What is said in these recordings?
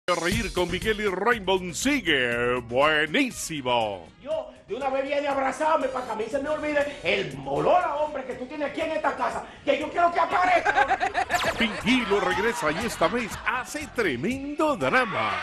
Reír con Miguel y Raymond sigue buenísimo. Yo de una vez viene a abrazarme para que a mí se me olvide el olor a hombre que tú tienes aquí en esta casa, que yo quiero que aparezca. Pinguilo regresa y esta vez hace tremendo drama.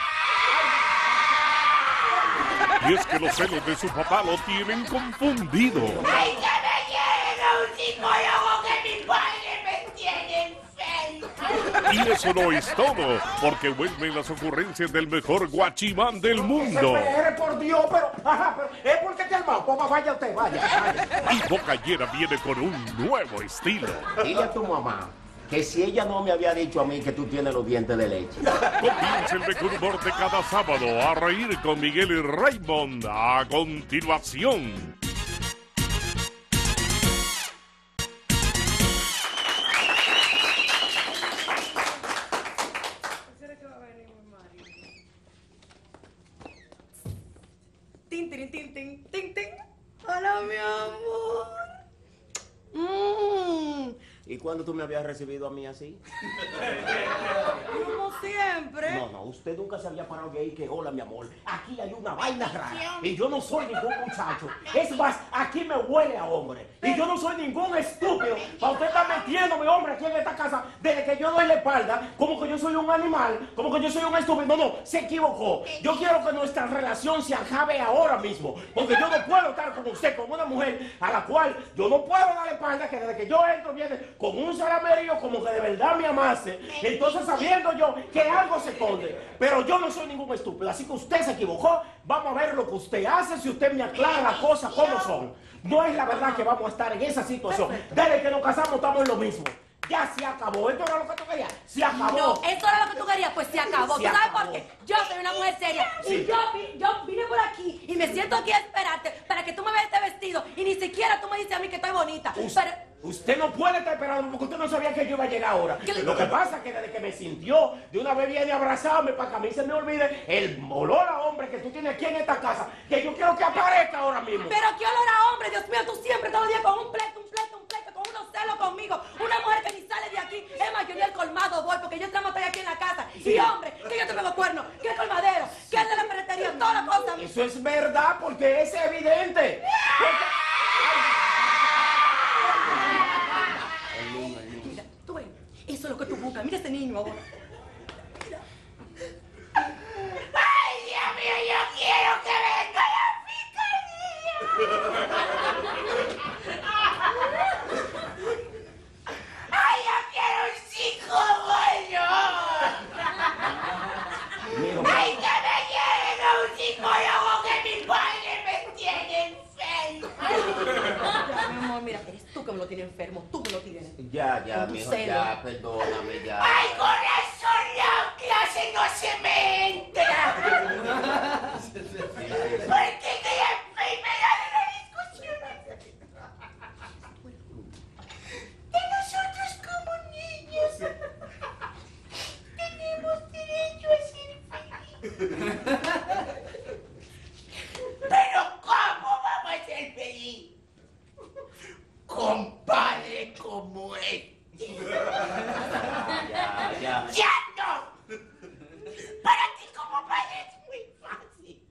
Y es que los celos de su papá lo tienen confundido. ¡Ay, que me llega un psicólogo que mi padre me tiene enfermo! Y eso no es todo, porque vuelven las ocurrencias del mejor guachimán del mundo. Espere, por Dios, pero es porque te armado. Papá, vaya usted, vaya. Y Boca Llena viene con un nuevo estilo. Dile a tu mamá que si ella no me había dicho a mí que tú tienes los dientes de leche. Comienza el mejor humor de cada sábado a reír con Miguel y Raymond. A continuación. Tin, tin, tin, tin, tin, tin. Hola, mi amor. ¿Y cuándo tú me habías recibido a mí así? Como siempre. No, usted nunca se había parado de ahí que hola, mi amor. Aquí hay una vaina rara. Y yo no soy ningún muchacho. Es más, aquí me huele a hombre. Y yo no soy ningún estúpido. Para usted estar metiéndome, hombre, aquí en esta casa, desde que yo doy la espalda, como que yo soy un animal, como que yo soy un estúpido. No, se equivocó. Yo quiero que nuestra relación se acabe ahora mismo. Porque yo no puedo estar con usted, con una mujer a la cual yo no puedo dar la espalda, que desde que yo entro viene con un salamerío como que de verdad me amase. Entonces, sabiendo yo que algo se esconde, pero yo no soy ningún estúpido, así que usted se equivocó. Vamos a ver lo que usted hace si usted me aclara las cosas como son. No es la verdad que vamos a estar en esa situación. Desde que nos casamos estamos en lo mismo. Ya se acabó. ¿Esto era lo que tú querías? Se acabó. No, eso era lo que tú querías, pues se acabó. Se ¿Tú sabes acabó. por qué? Yo soy una mujer seria. Sí. Y yo vine por aquí y me siento aquí a esperarte para que tú me veas este vestido. Y ni siquiera tú me dices a mí que estoy bonita. Usted no puede estar esperando porque usted no sabía que yo iba a llegar ahora. Lo que pasa es que desde que me sintió, de una vez viene a abrazarme para que a mí se me olvide el olor a hombre que tú tienes aquí en esta casa, que yo quiero que aparezca ahora mismo. Pero qué olor a hombre, Dios mío, tú siempre todos los días con un pleito, con unos celos conmigo. Una mujer que ni sale de aquí. Es más, yo ni al colmado voy porque yo estoy aquí en la casa. Sí. Y hombre, que yo te pego cuerno, que el colmadero, que el de la ferretería, todas las cosas. Eso es verdad porque es evidente. Mira, tú ves, eso es lo que tú buscas. Mira ese niño ahora. Mira. ¡Ay, Dios mío, yo quiero que venga la fiscalía! ¡Ay, yo quiero un chico bueno! ¡Ay, que me llega un psicólogo que mi padre me tiene enfermo! Ya, mi amor, mira, eres tú que me lo tienes enfermo. Tú me lo tienes. Ya, Con tu mijo, celo. ya, perdóname, ya. ¡Ay, con razón la clase no se me entra! Porque que la enfermedad de la discusión de nosotros como niños tenemos derecho a ser felices. Pero ¿cómo vamos a ser felices? Con padre como este. Ya. ¡Ya no! Para ti como padre es muy fácil.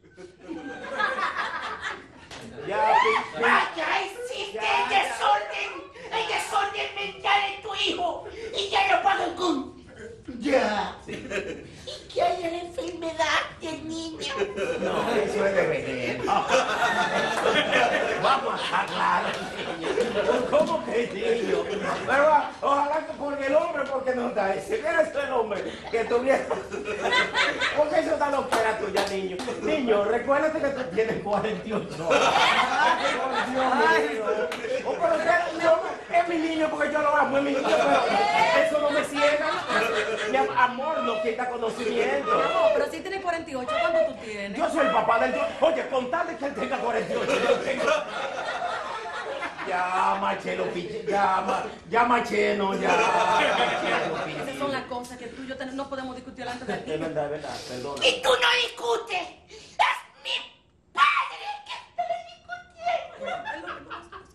Ya, Allá existe el desorden mental en tu hijo y ya lo pagan con... Ya. ¿Y qué hay en la enfermedad del niño? no, eso es de veneno. Vamos a aclarar, niño. ¿Cómo que niño? Pero ojalá que porque el hombre, porque no está ese. ¿Quién es el hombre que tuviera? Porque eso está loquera tuya, niño. Niño, recuérdate que tú tienes 48 años. Ay, Dios mío. Oh, pero es mi niño porque yo lo amo, es mi niño, pero eso no me ciega. Mi amor no quita conocimiento. No, pero si tienes 48, ¿cuánto tú tienes? Yo soy el papá del... Oye, con tal de que él tenga 48, yo tengo... Ya, Machelo, piche, ya, Macheno, ya. Machelo, piche. Esas son las cosas que tú y yo no podemos discutir delante de ti. Es verdad, perdona. Y tú no discutes. Es mi padre que está discutiendo.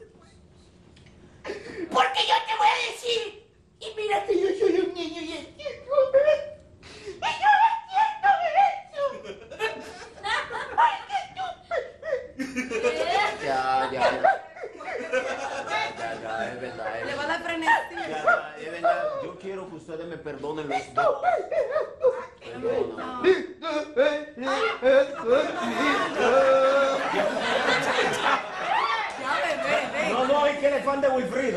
Porque yo te voy a decir, y mira que yo soy un niño y entiendo, y yo entiendo, quiero que ustedes me perdonen los dos. Ya, bebé. No, es que él es fan de Wilfrido.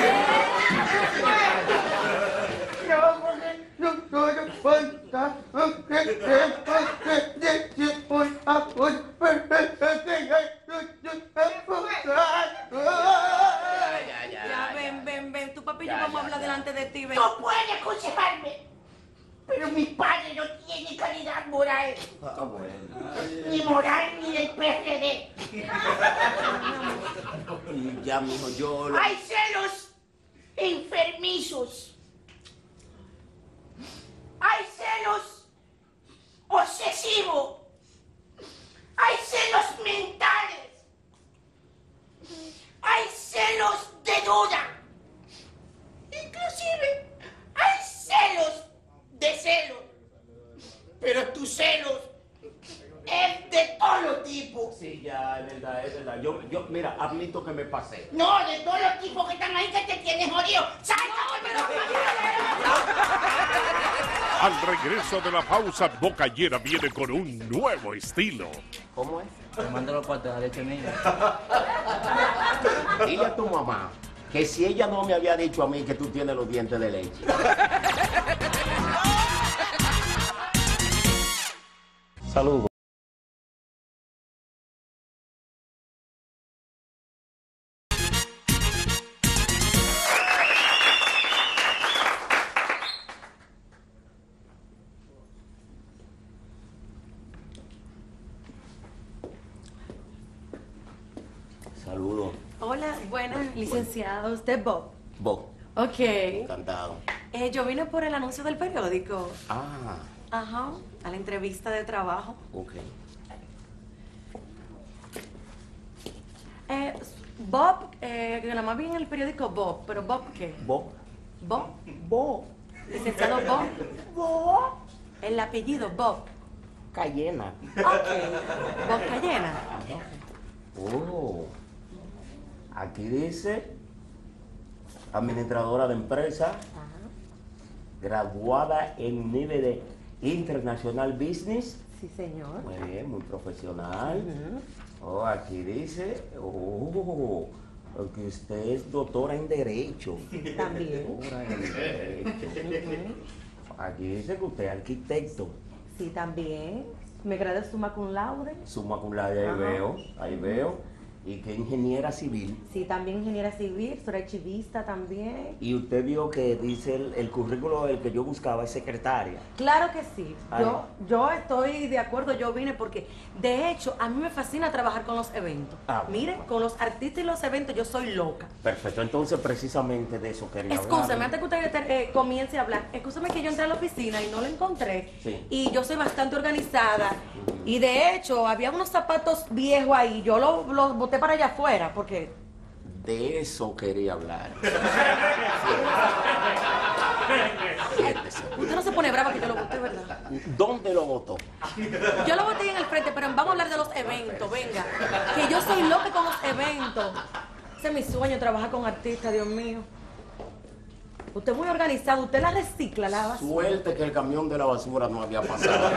Ya, ven. Tu papi y yo vamos a hablar delante de ti, ven. No puede aconsejarme. Pero mi padre no tiene calidad moral. Ni moral ni del PRD. Ya, mijo, yo... Hay celos enfermizos. Hay celos obsesivos. Hay celos mentales. Hay celos de duda. Inclusive hay celos de celos. Pero tus celos es de todo tipo. Sí, ya, es verdad. Yo, mira, admito que me pasé. No, de todos los tipos que están ahí que te tienen jodido. Al regreso de la pausa, Bocayera viene con un nuevo estilo. ¿Cómo es? Te mando los cuartos de la leche mía. Dile a tu mamá que si ella no me había dicho a mí que tú tienes los dientes de leche. Saludos. Saludos. Hola, buenas, licenciado. ¿Usted Bob? Vos. Ok. Encantado. Yo vine por el anuncio del periódico. Ah, Ajá, a la entrevista de trabajo. ok. Bob, que nada más vi en el periódico Bob, pero Bob ¿qué? Vos. Bob, Vos. licenciado Bob, Vos. el apellido Bob. Cayena. Ok, Bob Cayena. Oh. Aquí dice administradora de empresa, graduada en nivel de International Business. Sí, señor. Muy bien, muy profesional. Oh, aquí dice, que usted es doctora en Derecho. También. Doctora en Derecho. Aquí dice que usted es arquitecto. Sí, también. Me gradué summa cum laude. Summa cum laude, ahí veo. Y que ingeniera civil. Sí, también ingeniera civil, soy archivista también. Y usted vio que dice el currículo del que yo buscaba es secretaria. Claro que sí. Ay. Yo estoy de acuerdo, yo vine porque, de hecho, a mí me fascina trabajar con los eventos. Ah, Mire, bueno. con los artistas y los eventos yo soy loca. Perfecto, entonces precisamente de eso quería hablar. Excúseme, antes que usted comience a hablar, excúseme que yo entré a la oficina y no lo encontré. Sí. Y yo soy bastante organizada. Y de hecho, había unos zapatos viejos ahí, yo los boté para allá afuera porque... De eso quería hablar. Siéntese. Usted no se pone brava que yo lo boté, ¿verdad? ¿Dónde lo votó? Yo lo boté en el frente, pero vamos a hablar de los eventos, venga. Que yo soy loca con los eventos. Ese es mi sueño, trabajar con artistas, Dios mío. Usted es muy organizado, usted la recicla, la basura. Suerte que el camión de la basura no había pasado.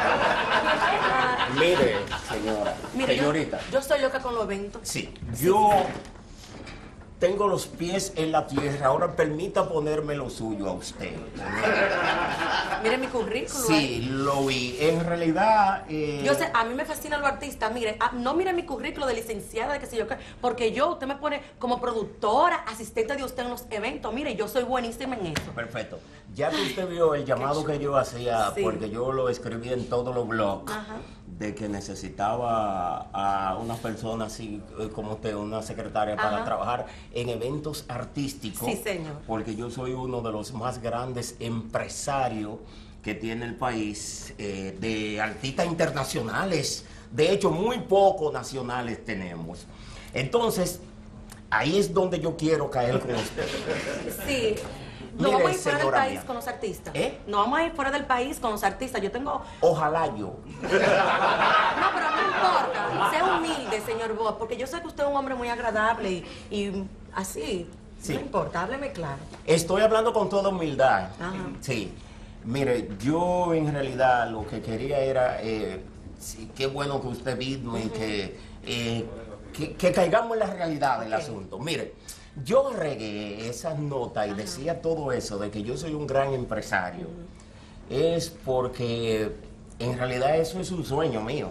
Mire, señora, Mire, señorita. Yo soy loca con los eventos. Sí, yo tengo los pies en la tierra. Ahora permita ponerme lo suyo a usted. Mire mi currículum. Sí, lo vi. En realidad... Yo sé, a mí me fascinan los artistas. Mire, no mire mi currículo de licenciada, de qué sé yo qué, porque usted me pone como productora, asistente de usted en los eventos. Mire, yo soy buenísima en eso. Perfecto. Ya que usted vio el llamado que yo hacía, Sí. porque yo lo escribí en todos los blogs, Ajá. de que necesitaba a una persona así como usted, una secretaria para Ajá. trabajar en eventos artísticos. Sí, señor. Porque yo soy uno de los más grandes empresarios que tiene el país, de artistas internacionales. De hecho, muy pocos nacionales tenemos. Entonces, ahí es donde yo quiero caer con usted. Sí. No Mire, vamos a ir fuera del señora país mía. con los artistas. ¿Eh? No vamos a ir fuera del país con los artistas. Yo tengo... Ojalá yo. No, pero no importa. Sea humilde, señor Bob, porque yo sé que usted es un hombre muy agradable y así. Sí. No importa, hábleme claro. Estoy hablando con toda humildad. Ajá. Sí. Mire, yo en realidad lo que quería era, sí, qué bueno que usted vino y que caigamos en la realidad del asunto. Mire, yo regué esas notas y decía todo eso de que yo soy un gran empresario. Es porque en realidad eso es un sueño mío.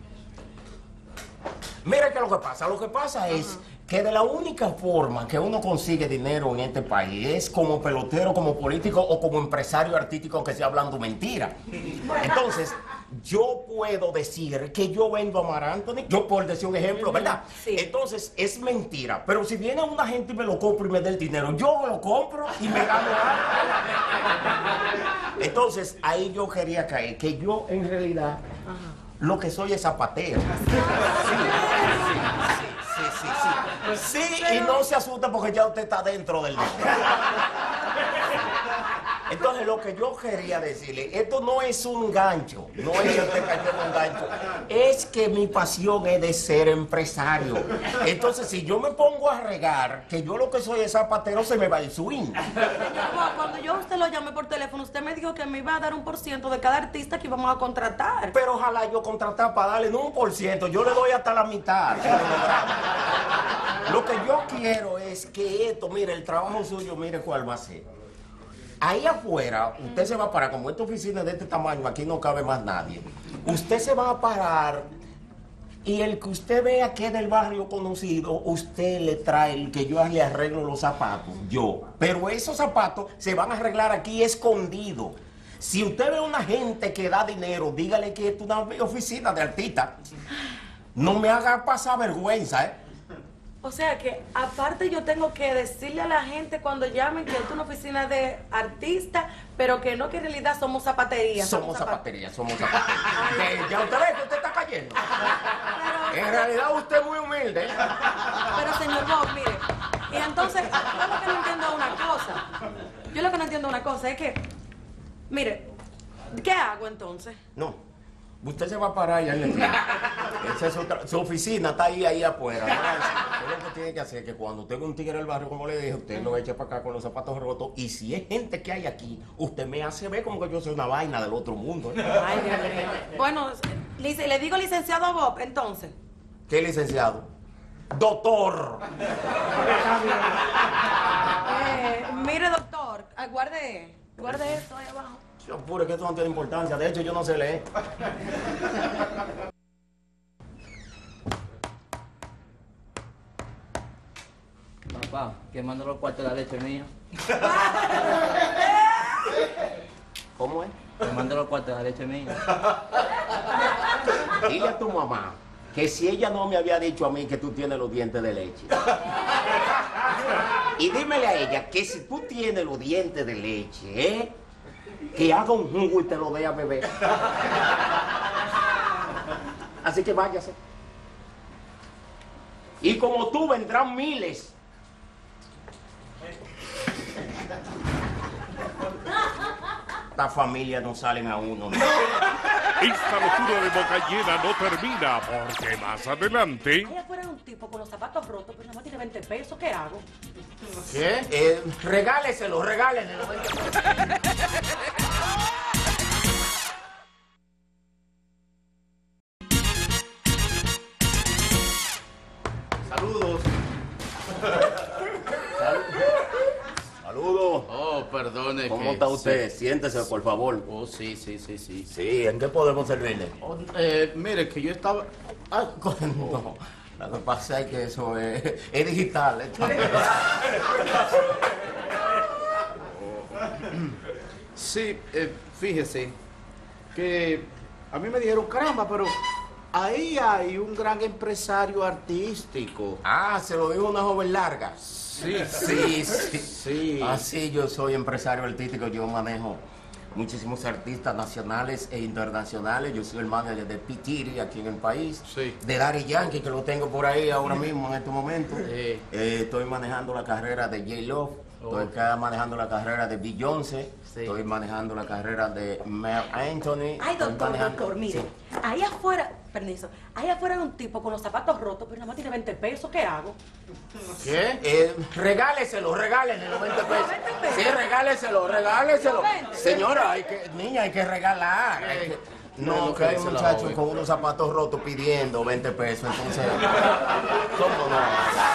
Mira que lo que pasa es que de la única forma que uno consigue dinero en este país es como pelotero, como político o como empresario artístico que esté hablando mentira. Entonces, yo puedo decir que yo vendo a Mar Anthony, yo por decir un ejemplo, ¿verdad? Sí. Entonces, es mentira. Pero si viene una gente y me lo compra y me da el dinero, yo lo compro y me gano algo. Entonces, ahí yo quería caer, que yo en realidad lo que soy es zapatero. Sí, y no se asusta porque ya usted está dentro del negocio. Entonces, lo que yo quería decirle, esto no es un gancho, no es que usted cayó en un gancho, es que mi pasión es de ser empresario. Entonces, si yo me pongo a regar, que yo lo que soy es zapatero, se me va el swing. Señor, cuando yo a usted lo llamé por teléfono, usted me dijo que me iba a dar 1% de cada artista que íbamos a contratar. Pero ojalá yo contratar para darle no 1%, yo le doy hasta la mitad. Lo que yo quiero es que esto, mire, el trabajo suyo, mire cuál va a ser. Ahí afuera, usted se va a parar, como esta oficina es de este tamaño, aquí no cabe más nadie. Usted se va a parar y el que usted vea que es del barrio conocido, usted le trae el que yo le arreglo los zapatos, yo. Pero esos zapatos se van a arreglar aquí escondidos. Si usted ve a una gente que da dinero, dígale que esto es una oficina de artistas. No me haga pasar vergüenza, ¿eh? O sea que, aparte yo tengo que decirle a la gente cuando llamen que esto es una oficina de artistas, pero que no, que en realidad somos zapatería. Somos zapatería. Ya usted ve que usted está cayendo. En realidad usted es muy humilde. Pero señor Bob, mire, y entonces, yo lo que no entiendo es una cosa, es que, mire, ¿qué hago entonces? No. Usted se va a parar y ahí le tiene. Esa es su oficina está ahí afuera. ¿No? Usted lo que tiene que hacer es que cuando usted ve un tigre del barrio, como le dije, usted lo echa para acá con los zapatos rotos. Y si es gente que hay aquí, usted me hace ver como que yo soy una vaina del otro mundo. Ay, Dios mío. Bueno, le digo licenciado Bob, entonces. ¿Qué licenciado? Doctor. Mire, doctor, guarde esto ahí abajo. Yo puro que esto no tiene importancia. De hecho, yo no sé leer. Papá, quemando los cuartos de la leche mía. ¿Cómo es? Quemando los cuartos de la leche mía. Dile a tu mamá que si ella no me había dicho a mí que tú tienes los dientes de leche. Y dímele a ella que si tú tienes los dientes de leche, que haga un jugo y te lo dé a beber. Así que váyase. Y como tú vendrán miles. Estas familias no salen a uno, ¿no? Esta locura de boca llena no termina porque más adelante... Allá afuera hay un tipo con los zapatos rotos, pero nada más tiene 20 pesos, ¿qué hago? ¿Qué? Regáleselo, regáleselo. Saludos. Saludos. Oh, perdone. ¿Cómo que está usted? se- Siéntese, por favor. Oh, sí. Sí, ¿en qué podemos servirle? Oh, mire, que yo estaba... Ah, no. Lo que pasa es que eso es digital. Sí, fíjese que a mí me dijeron, caramba, pero ahí hay un gran empresario artístico. Ah, se lo dijo una joven larga. Sí, Sí. Así yo soy empresario artístico, yo manejo muchísimos artistas nacionales e internacionales. Yo soy el manager de P. Diddy aquí en el país. Sí. De Daddy Yankee, que lo tengo por ahí ahora mismo en este momento. Sí. Estoy manejando la carrera de J. Love. Estoy manejando la carrera de Beyoncé. Sí. Estoy manejando la carrera de Marc Anthony. Ay, doctor, mire. Sí. Ahí afuera, permiso, ahí afuera hay un tipo con los zapatos rotos, pero nada más tiene 20 pesos. ¿Qué hago? ¿Qué? Regáleselo, los 20 pesos. Sí, regáleselo. Señora, niña, hay que regalar. No, que hay muchachos con unos zapatos rotos pidiendo 20 pesos, entonces... ¿Cómo no?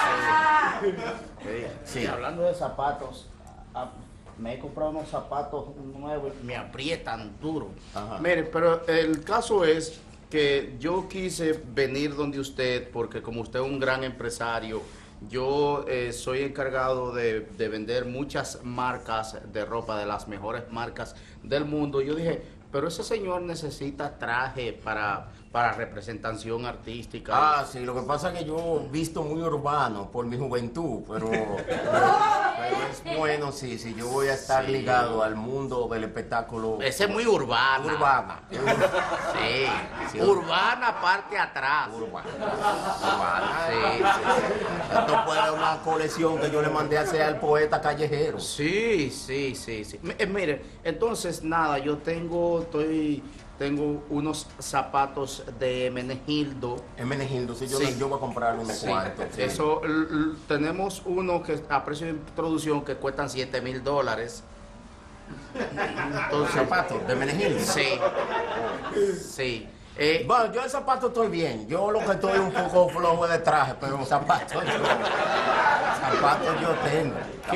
Sí. Hablando de zapatos, me he comprado unos zapatos nuevos y me aprietan duro. Ajá. Mire, pero el caso es que yo quise venir donde usted, porque como usted es un gran empresario, yo soy encargado de vender muchas marcas de ropa, de las mejores marcas del mundo. Yo dije, pero ese señor necesita traje para representación artística. Ah, sí, lo que pasa es que yo visto muy urbano por mi juventud, pero es bueno, sí, yo voy a estar ligado al mundo del espectáculo. Ese es muy urbana. Urbana. Sí. Urbana parte atrás. Urbana. Sí. Esto puede ser una colección que yo le mandé a hacer al poeta callejero. Sí. Mire, entonces nada, yo tengo unos zapatos de Menegildo. Menegildo, sí, yo voy a comprar unos cuantos. Sí. Eso, tenemos uno que a precio de introducción que cuestan $7,000. Entonces, ¿zapatos de Menegildo? Sí. Bueno, yo el zapato estoy bien. Yo lo que estoy un poco flojo de traje, pero zapatos yo tengo.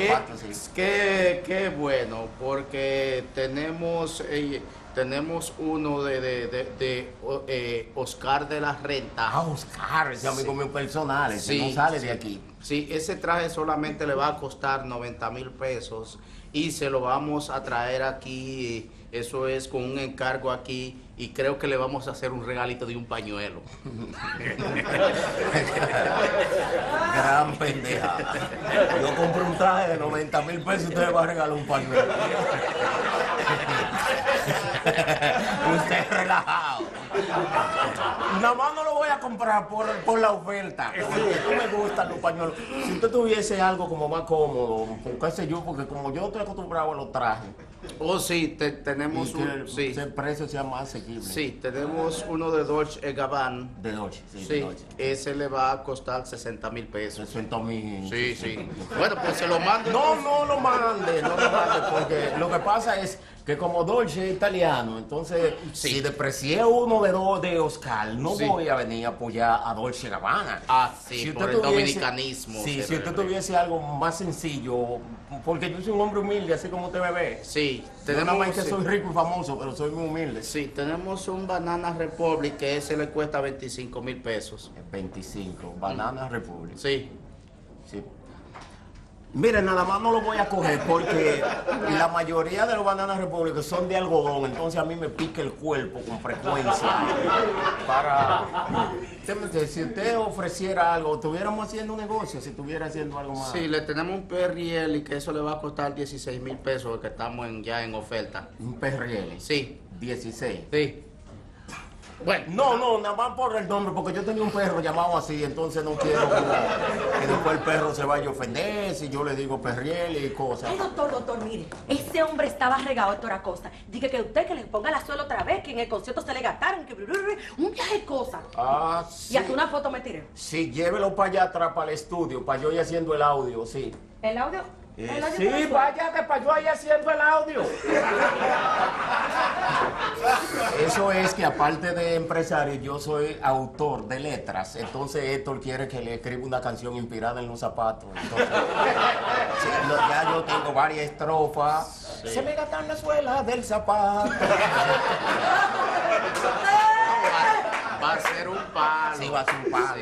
Qué bueno, porque tenemos uno de Oscar de la Renta. Ah, Oscar, ese amigo mío personal, ese no sale de aquí. Sí, ese traje solamente le va a costar 90,000 pesos y se lo vamos a traer aquí. Eso es con un encargo aquí y creo que le vamos a hacer un regalito de un pañuelo. Gran pendejada. Yo compré un traje de 90,000 pesos y usted me va a regalar un pañuelo. Usted es relajado. Nada más no lo voy a comprar por la oferta. No me gustan los pañuelos. Si usted tuviese algo como más cómodo, qué sé yo, porque como yo estoy acostumbrado a los trajes. Oh, sí, tenemos el precio sea más asequible. Sí, tenemos uno de Dolce & Gabbana. De Dolce, sí. Sí, ese le va a costar 60,000 pesos. 60,000. Sí. Bueno, pues se lo mando. No lo mande, porque lo que pasa es que como Dolce es italiano, entonces si desprecié uno de Oscar, no voy a venir a apoyar a Dolce & Gabbana. Ah, sí, si por el dominicanismo. Sí, si usted tuviese algo más sencillo, porque yo soy un hombre humilde, así como usted me ve. Sí, tenemos más que soy rico y famoso, pero soy muy humilde. Sí, tenemos un Banana Republic que ese le cuesta 25,000 pesos. 25, Banana Republic. Sí. Mire, nada más no lo voy a coger porque la mayoría de los Bananas Republic son de algodón, entonces a mí me pica el cuerpo con frecuencia. Si usted ofreciera algo, estuviéramos haciendo un negocio, si estuviera haciendo algo más. Sí, le tenemos un PRL y que eso le va a costar 16,000 pesos, que estamos ya en oferta. ¿Un PRL? Sí. 16. Sí. Bueno, no, nada más por el nombre, porque yo tenía un perro llamado así, entonces no quiero que después el perro se vaya a ofender si yo le digo perriel y cosas. Ay, doctor, mire, ese hombre estaba regado, doctor Acosta. Dije que usted que le ponga la suela otra vez, que en el concierto se le gastaron, que un viaje de cosas. Ah, sí. Y hasta una foto me tiré. Sí, llévelo para allá atrás, para el estudio, para yo ir haciendo el audio, sí. ¿El audio? Sí, váyate para yo ahí haciendo el audio. Eso es que aparte de empresario, yo soy autor de letras. Entonces Héctor quiere que le escriba una canción inspirada en los zapatos. Entonces, ya yo tengo varias estrofas. Sí. Se me gastan la suela del zapato. Va a ser un palo. Sí, va a ser un palo.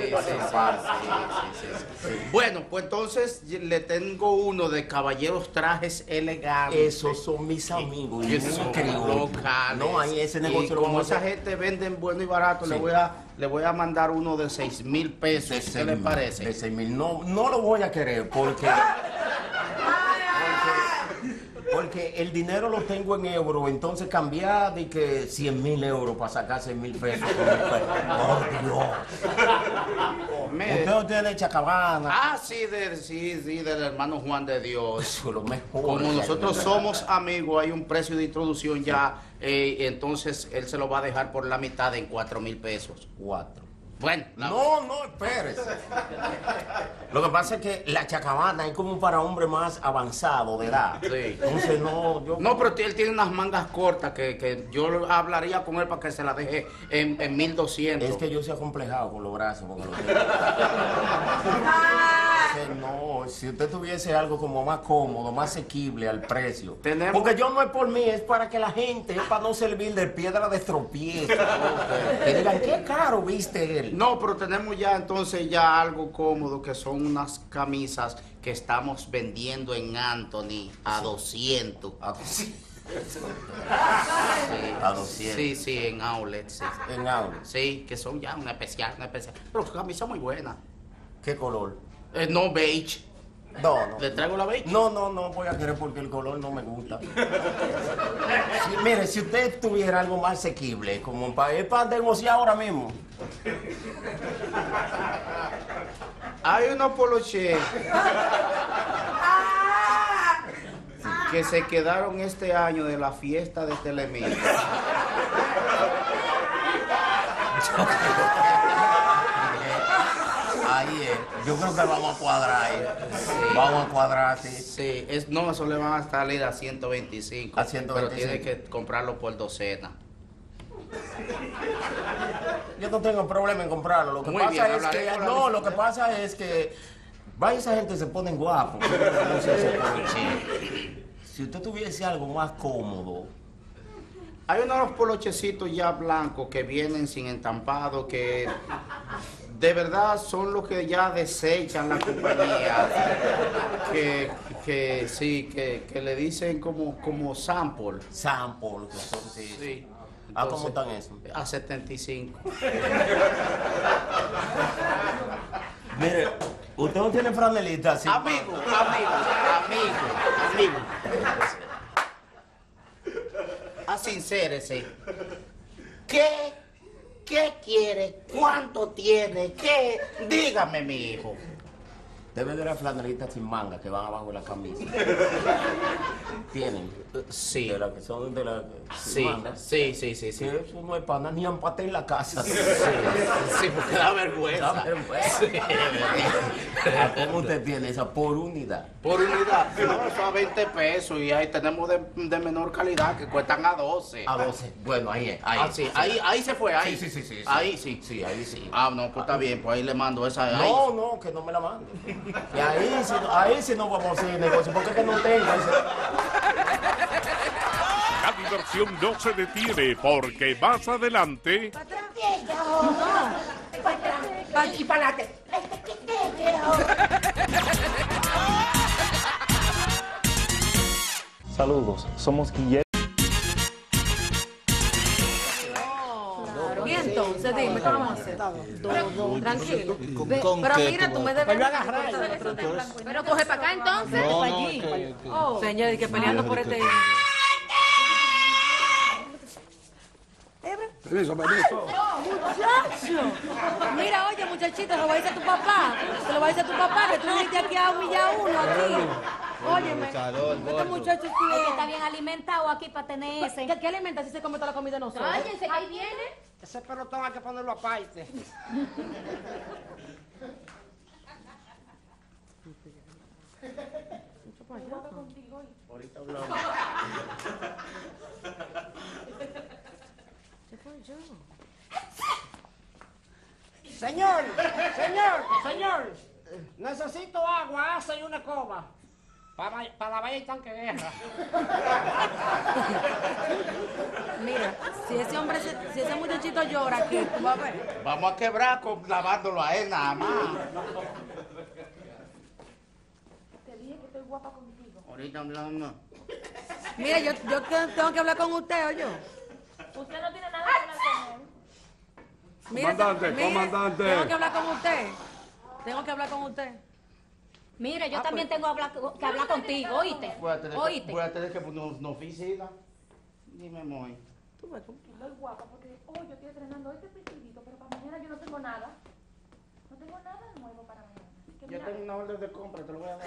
Sí. Bueno, pues entonces le tengo uno de caballeros trajes elegantes. Esos son mis amigos. Y esos locales. No, ahí ese negocio lo vamos a hacer. Como esa gente venden bueno y barato, sí. le voy a mandar uno de 6,000 pesos. ¿Qué le parece? De 6,000. No lo voy a querer porque que el dinero lo tengo en euros, entonces cambiar de que 100.000 euros para sacar 6.000 pesos. Por Dios. Usted no tiene Chacabana. Ah, sí, del hermano Juan de Dios. Eso, lo mejor. Como nosotros somos amigos, hay un precio de introducción ya, entonces él se lo va a dejar por la mitad en 4.000 pesos. 4. Bueno, No, espérese. Lo que pasa es que la Chacabana es como para hombre más avanzado de edad. Sí. Entonces no, yo... No, pero él tiene unas mangas cortas que yo hablaría con él para que se la deje en 1.200. Es que yo soy acomplejado con los brazos. Porque no, si usted tuviese algo como más cómodo, más asequible al precio. Porque yo no es por mí, es para que la gente, es para no servir de piedra de tropiezo. Que digan, qué caro viste él. No, pero tenemos ya entonces ya algo cómodo, que son unas camisas que estamos vendiendo en Anthony a 200. A 200. Sí, en outlet, sí. En outlet. Sí, que son ya una especial. Pero camisas muy buenas. ¿Qué color? No beige. No. ¿Le traigo la beige? No voy a querer porque el color no me gusta. Sí, mire, si usted tuviera algo más asequible, como es para negociar ahora mismo. Hay unos poloches que se quedaron este año de la fiesta de Telemín. Ahí es. Yo creo que vamos a cuadrar ahí. Sí. Vamos a cuadrar, sí. Sí, eso le van a salir a 125. A 125. Pero tiene que comprarlo por docena. Yo no tengo problema en comprarlo. Lo que Muy pasa bien, es que lo que pasa es que vaya, esa gente se ponen guapos. Si usted tuviese algo más cómodo. Hay unos polochecitos ya blancos que vienen sin entampado, que de verdad son los que ya desechan la compañía. Que sí, que le dicen como sample. Sample, que son, sí. Sí. ¿Cómo están esos? A 75. Mire, usted no tiene franelita, ¿sí? Amigo. Asincérese. ¿Qué quiere? ¿Cuánto tiene? ¿Qué? Dígame, mi hijo. Debe de la franelita sin manga que van abajo de la camisa. ¿Tienen? Sí. De la que son de la Sí, manga. sí. Sí, eso no es pana ni empaté en la casa. Sí, porque da vergüenza. Da vergüenza. Sí. ¿Cómo usted tiene esa? Por unidad. Por unidad. No, eso a 20 pesos y ahí tenemos de menor calidad que cuestan a 12. A 12. Bueno, ahí es. Sí. Ahí se fue, ahí. Sí. Ahí sí. Sí, ahí sí. Ah, no, pues está bien, pues ahí le mando esa. No, que no me la mande. Y ahí sí no vamos a hacer negocio, porque es que no tengo ese. La diversión no se detiene porque más adelante Y para adelante. Saludos, somos Guillermo. Y entonces, dime, ¿qué vamos a hacer? Tranquilo. Pero mira, tú me debes... Pero coge para acá entonces. No, para no, allí. Señor, y que peleando por este... Permiso. ¡Muchacho! Mira, oye, muchachito, se lo va a decir a tu papá. Se lo va a decir a tu papá, que tú viniste aquí a humillar a uno aquí. Óyeme, este muchacho Es que está sí bien alimentado aquí para tener ese. ¿Qué alimenta si se come toda la comida de nosotros? Cállense, que ahí viene. Ese pelotón hay que ponerlo aparte. Ahorita hablamos. Señor. Necesito agua, asa y una coba. Para la valla y tanque de guerra. Mira, si ese muchachito llora, ¿qué? Tú vas a ver. Vamos a quebrar lavándolo a él nada más. Te dije que estoy guapa contigo. Ahorita hablamos. Mira, yo tengo que hablar con usted, oye. Usted no tiene nada que hablar con él. Mira, Comandante. Tengo que hablar con usted. Mire, yo también tengo que hablar contigo, ¿oíste? Voy a ¿Oíste? tener que poner una oficina. Dime, Moy. Estoy guapa porque hoy yo estoy estrenando este vestidito, pero para mañana yo no tengo nada. No tengo nada nuevo para mañana. Que Yo mira, tengo una orden de compra, te lo voy a dar.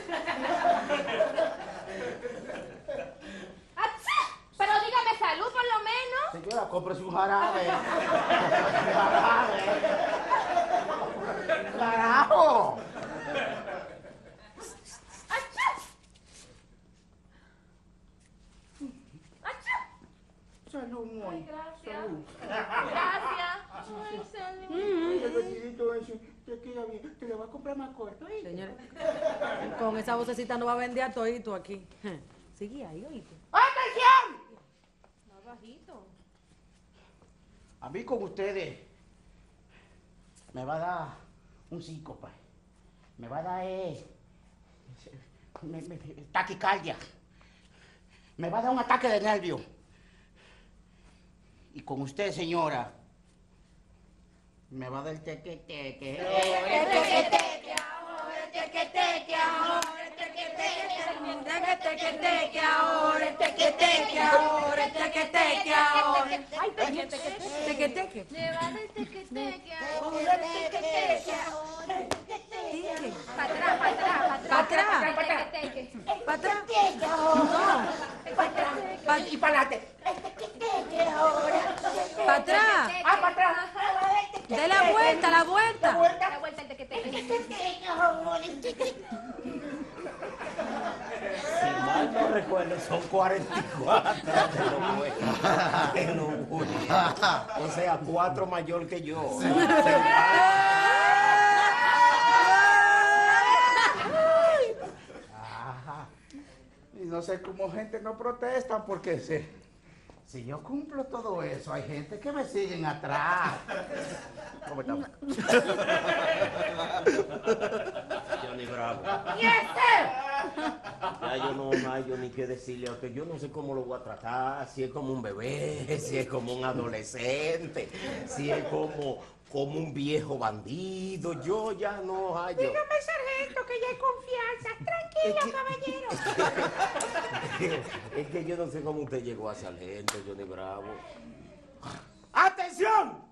¡Achá! Pero dígame salud por lo menos. Señora, cómprese un jarabe. ¡Carajo! ¡Achá! ¡Achá! Salud, Moy. Gracias. Salud. Gracias. Ay, salud. El vestidito ese te queda bien. Te lo voy a comprar más corto, ¿eh? Señores, con esa vocecita no va a vender a todito aquí. Sigue ahí, oíste. ¡Atención! Más bajito. A mí con ustedes me va a dar un síncope. Me va a dar taquicardia. Me va a dar un ataque de nervio. Y con usted, señora, me va a dar teque-teque. Ay, teque-teque. Me va del teque-teque ahora, teque-teque ahora. Para atrás, para atrás, ¿Para atrás? ¿Para atrás? No. Y para adelante. ¿Para atrás? Ah, para atrás. De la vuelta, la vuelta. La vuelta el teque-teque. Si mal no recuerdo, son 44. O sea, 4 mayor que yo. Ajá. Y no sé cómo gente no protesta porque si yo cumplo todo eso, hay gente que me siguen atrás. ¿Cómo estamos? Johnny Bravo. ¿Y este? Ya yo no hay yo ni qué decirle a usted. Yo no sé cómo lo voy a tratar. Si es como un bebé, si es como un adolescente, si es como un viejo bandido. Yo ya no hallo. Dígame, sargento, que ya hay confianza. Tranquilo, caballero. Es que yo no sé cómo usted llegó a sargento, Johnny Bravo. ¡Atención!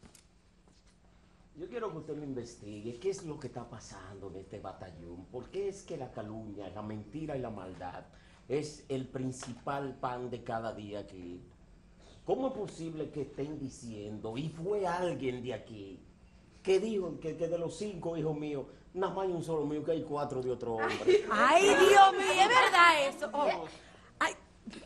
Yo quiero que usted me investigue qué es lo que está pasando en este batallón. ¿Por qué es que la calumnia, la mentira y la maldad es el principal pan de cada día aquí? ¿Cómo es posible que estén diciendo, y fue alguien de aquí, que dijo que de los 5 hijos míos, nada más hay un solo mío, que hay 4 de otro hombre? Ay, Dios mío, es verdad eso. Oh. Ay.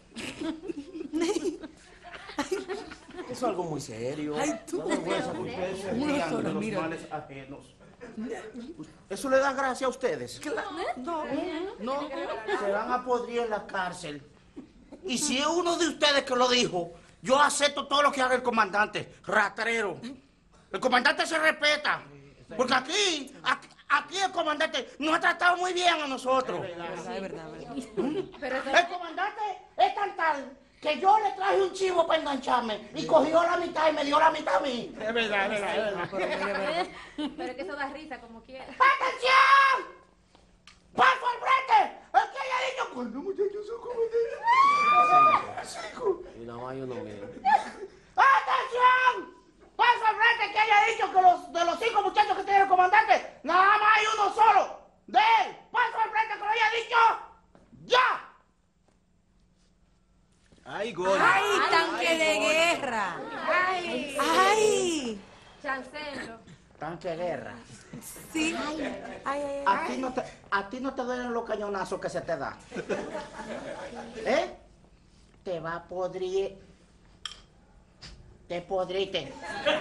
Eso es algo muy serio. Ay, tú. No vergüenza que ustedes se Uno rían solo, de los mira. males ajenos. ¿Eso le da gracia a ustedes? No. No, se van a podrir en la cárcel. Y si es uno de ustedes que lo dijo, yo acepto todo lo que haga el comandante, rastrero. El comandante se respeta. Porque aquí el comandante nos ha tratado muy bien a nosotros. Es verdad. El comandante es tan tal que yo le traje un chivo para engancharme y cogió la mitad y me dio la mitad a mí. Es verdad. Pero que eso da risa como quiera. ¡Atención! ¡Paso al frente! El que haya dicho, ¿cuántos muchachos son comandantes? 5. Y nada más hay uno mío. ¡Atención! Paso al frente que haya dicho que de los 5 muchachos que tiene el comandante, nada más hay uno solo. De él. Paso al frente que lo haya dicho. ¡Ya! ¡Ay, gol! ¡Ay, tanque de guerra! ¡Ay! Chancelo. Tanque de guerra. Sí. Ay. A ti no te duelen los cañonazos que se te da. ¿Eh? Te va a podrir. Te podriste.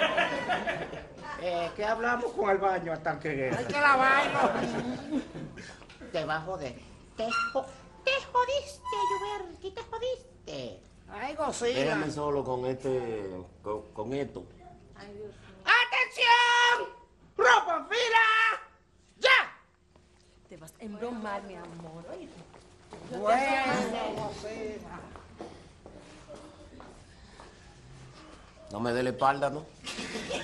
¿Qué hablamos con el baño al tanque de guerra? Hay que lavarlo. Te va a joder. Te jodiste, Yuberti, te jodiste. Ay, gocina. Déjame solo con esto. ¡Atención! ¡Ropa en fila! ¡Ya! Te vas a embromar, mi amor. Oíste. Bueno, gocina. No me dé la espalda, ¿no?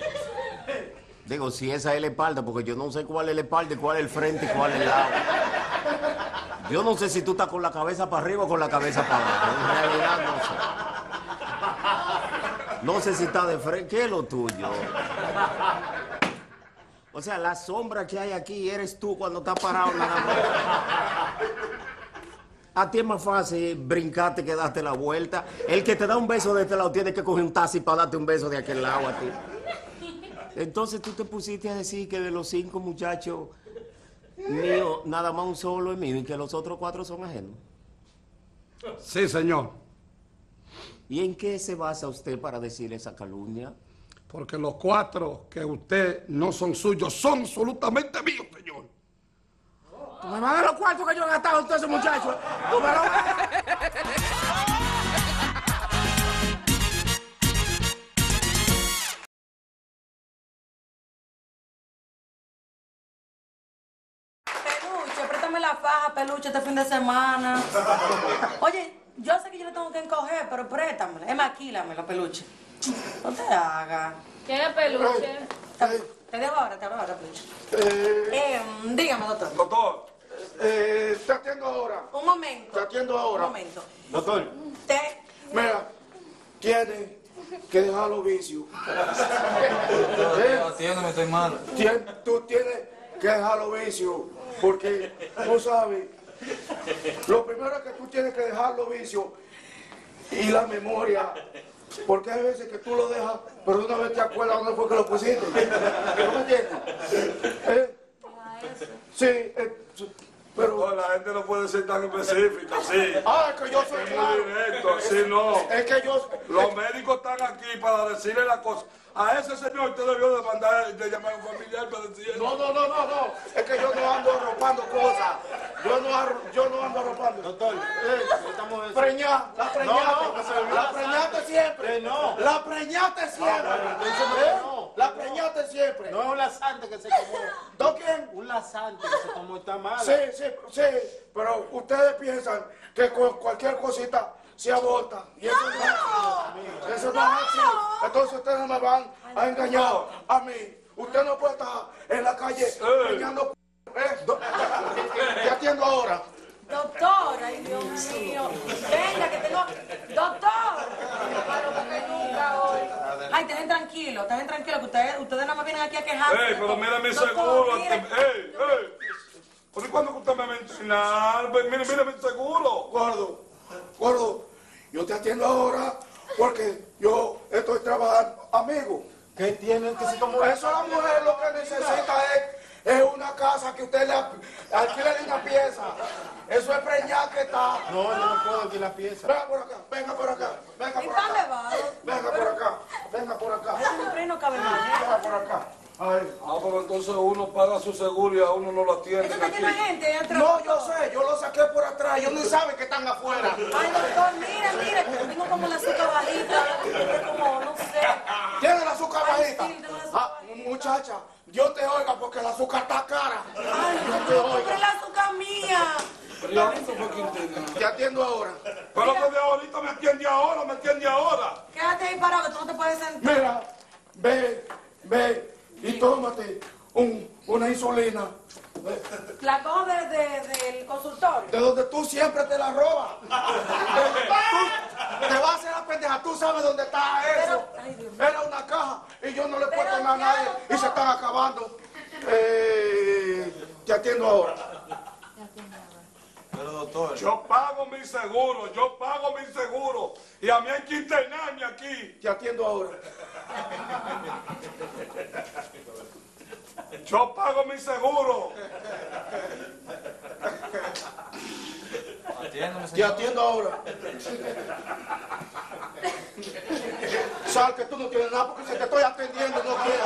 Digo, si esa es la espalda, porque yo no sé cuál es la espalda y cuál es el frente y cuál es el lado. Yo no sé si tú estás con la cabeza para arriba o con la cabeza para abajo. En realidad no sé. No sé si está de frente. ¿Qué es lo tuyo? O sea, la sombra que hay aquí eres tú cuando estás parado nada más. A ti es más fácil brincarte que darte la vuelta. El que te da un beso de este lado tiene que coger un taxi para darte un beso de aquel lado a ti. Entonces tú te pusiste a decir que de los 5 muchachos míos, nada más un solo es mío y que los otros 4 son ajenos. Sí, señor. ¿Y en qué se basa usted para decir esa calumnia? Porque los 4 que usted no son suyos son absolutamente míos, señor. Tú me vas a dar los cuartos que yo he gastado en todos esos muchachos. Tú me los Peluche, préstame la faja, peluche, este fin de semana. Oye, yo sé que yo le tengo que encoger, pero préstamela. Es más, alquílamelo, peluche. No te hagas. ¿Qué es peluche? Te dejo ahora, peluche. Dígame, doctor. Doctor, te atiendo ahora. Un momento. Te atiendo ahora. Un momento. Doctor, Mira, tiene que dejar los vicios. Atiéndeme, estoy mal. Tú tienes que dejar los vicios, porque tú sabes, lo primero es que tú tienes que dejar los vicios y la memoria, porque hay veces que tú lo dejas, pero de una vez te acuerdas dónde fue que lo pusiste. ¿No me entiendes? Sí, pero la gente no puede ser tan específica, sí. Ah, es que yo soy Es claro. muy directo, así no. Es que yo... Los médicos están aquí para decirle la cosa. A ese señor usted debió de mandar, de llamar a un familiar para decirle. No. Es que yo no ando arropando cosas. Yo no ando arropando. Doctor, estamos... Preñá, la preñaste. La preñaste siempre. No. La preñaste siempre. La preñaste siempre. No es un laxante que se tomó. ¿Do quién? Un laxante que se tomó, está mal. Sí, pero ustedes piensan que con cualquier cosita se aborta. Y eso no es así. Eso no es así. Entonces ustedes me van a engañar a mí. Usted no puede estar en la calle preñando. Te atiendo ahora. Doctor, ay Dios mío. Venga, que tengo... Doctor. Ay, estén tranquilos, que ustedes nada más vienen aquí a quejarse. Pero mira mi Doctor, seguro. mire. ¿Por cuándo usted me va a entrenar? Mire mi seguro. Gordo, yo te atiendo ahora porque yo estoy trabajando. Amigo, ¿Qué tienen que se tomó? eso la mujer lo que necesita es una casa que usted le alquile una pieza. Eso es preñar que está. No, yo no puedo aquí la pieza. Venga por acá, venga por acá, venga ¿Y por dónde acá. va? Venga por acá, venga por acá. Ese hombre no cabe más. Venga por acá. Ay. Pero entonces uno paga su seguro y a uno no lo atiende. Eso está lleno de gente atrás. No, yo sé, yo lo saqué por atrás. Ellos ni saben que están afuera. Ay, doctor, mire, tengo como la azúcar bajita, como, no sé. ¿Tiene el azúcar Ay, bajita? sí, tengo la azúcar Muchacha, Dios te oiga porque el azúcar está cara. Ay, doctor, la azúcar mía. Te atiendo ahora. Pero que de ahorita me atiende ahora. Quédate ahí parado, que tú no te puedes sentar. Mira, ve y tómate una insulina. La cojo del consultorio. De donde tú siempre te la robas. Te vas a hacer la pendeja, tú sabes dónde está eso. Ay, Dios mío. Era una caja y yo no le puedo Pero tomar a ya, nadie doctor. y se están acabando. Te atiendo ahora. Pero doctor, Yo pago mi seguro. Y a mí hay que internarme aquí. Te atiendo ahora. Yo pago mi seguro. Atiéndeme, Te señor. atiendo ahora. Sal que tú no tienes nada porque se te estoy atendiendo y no quieres.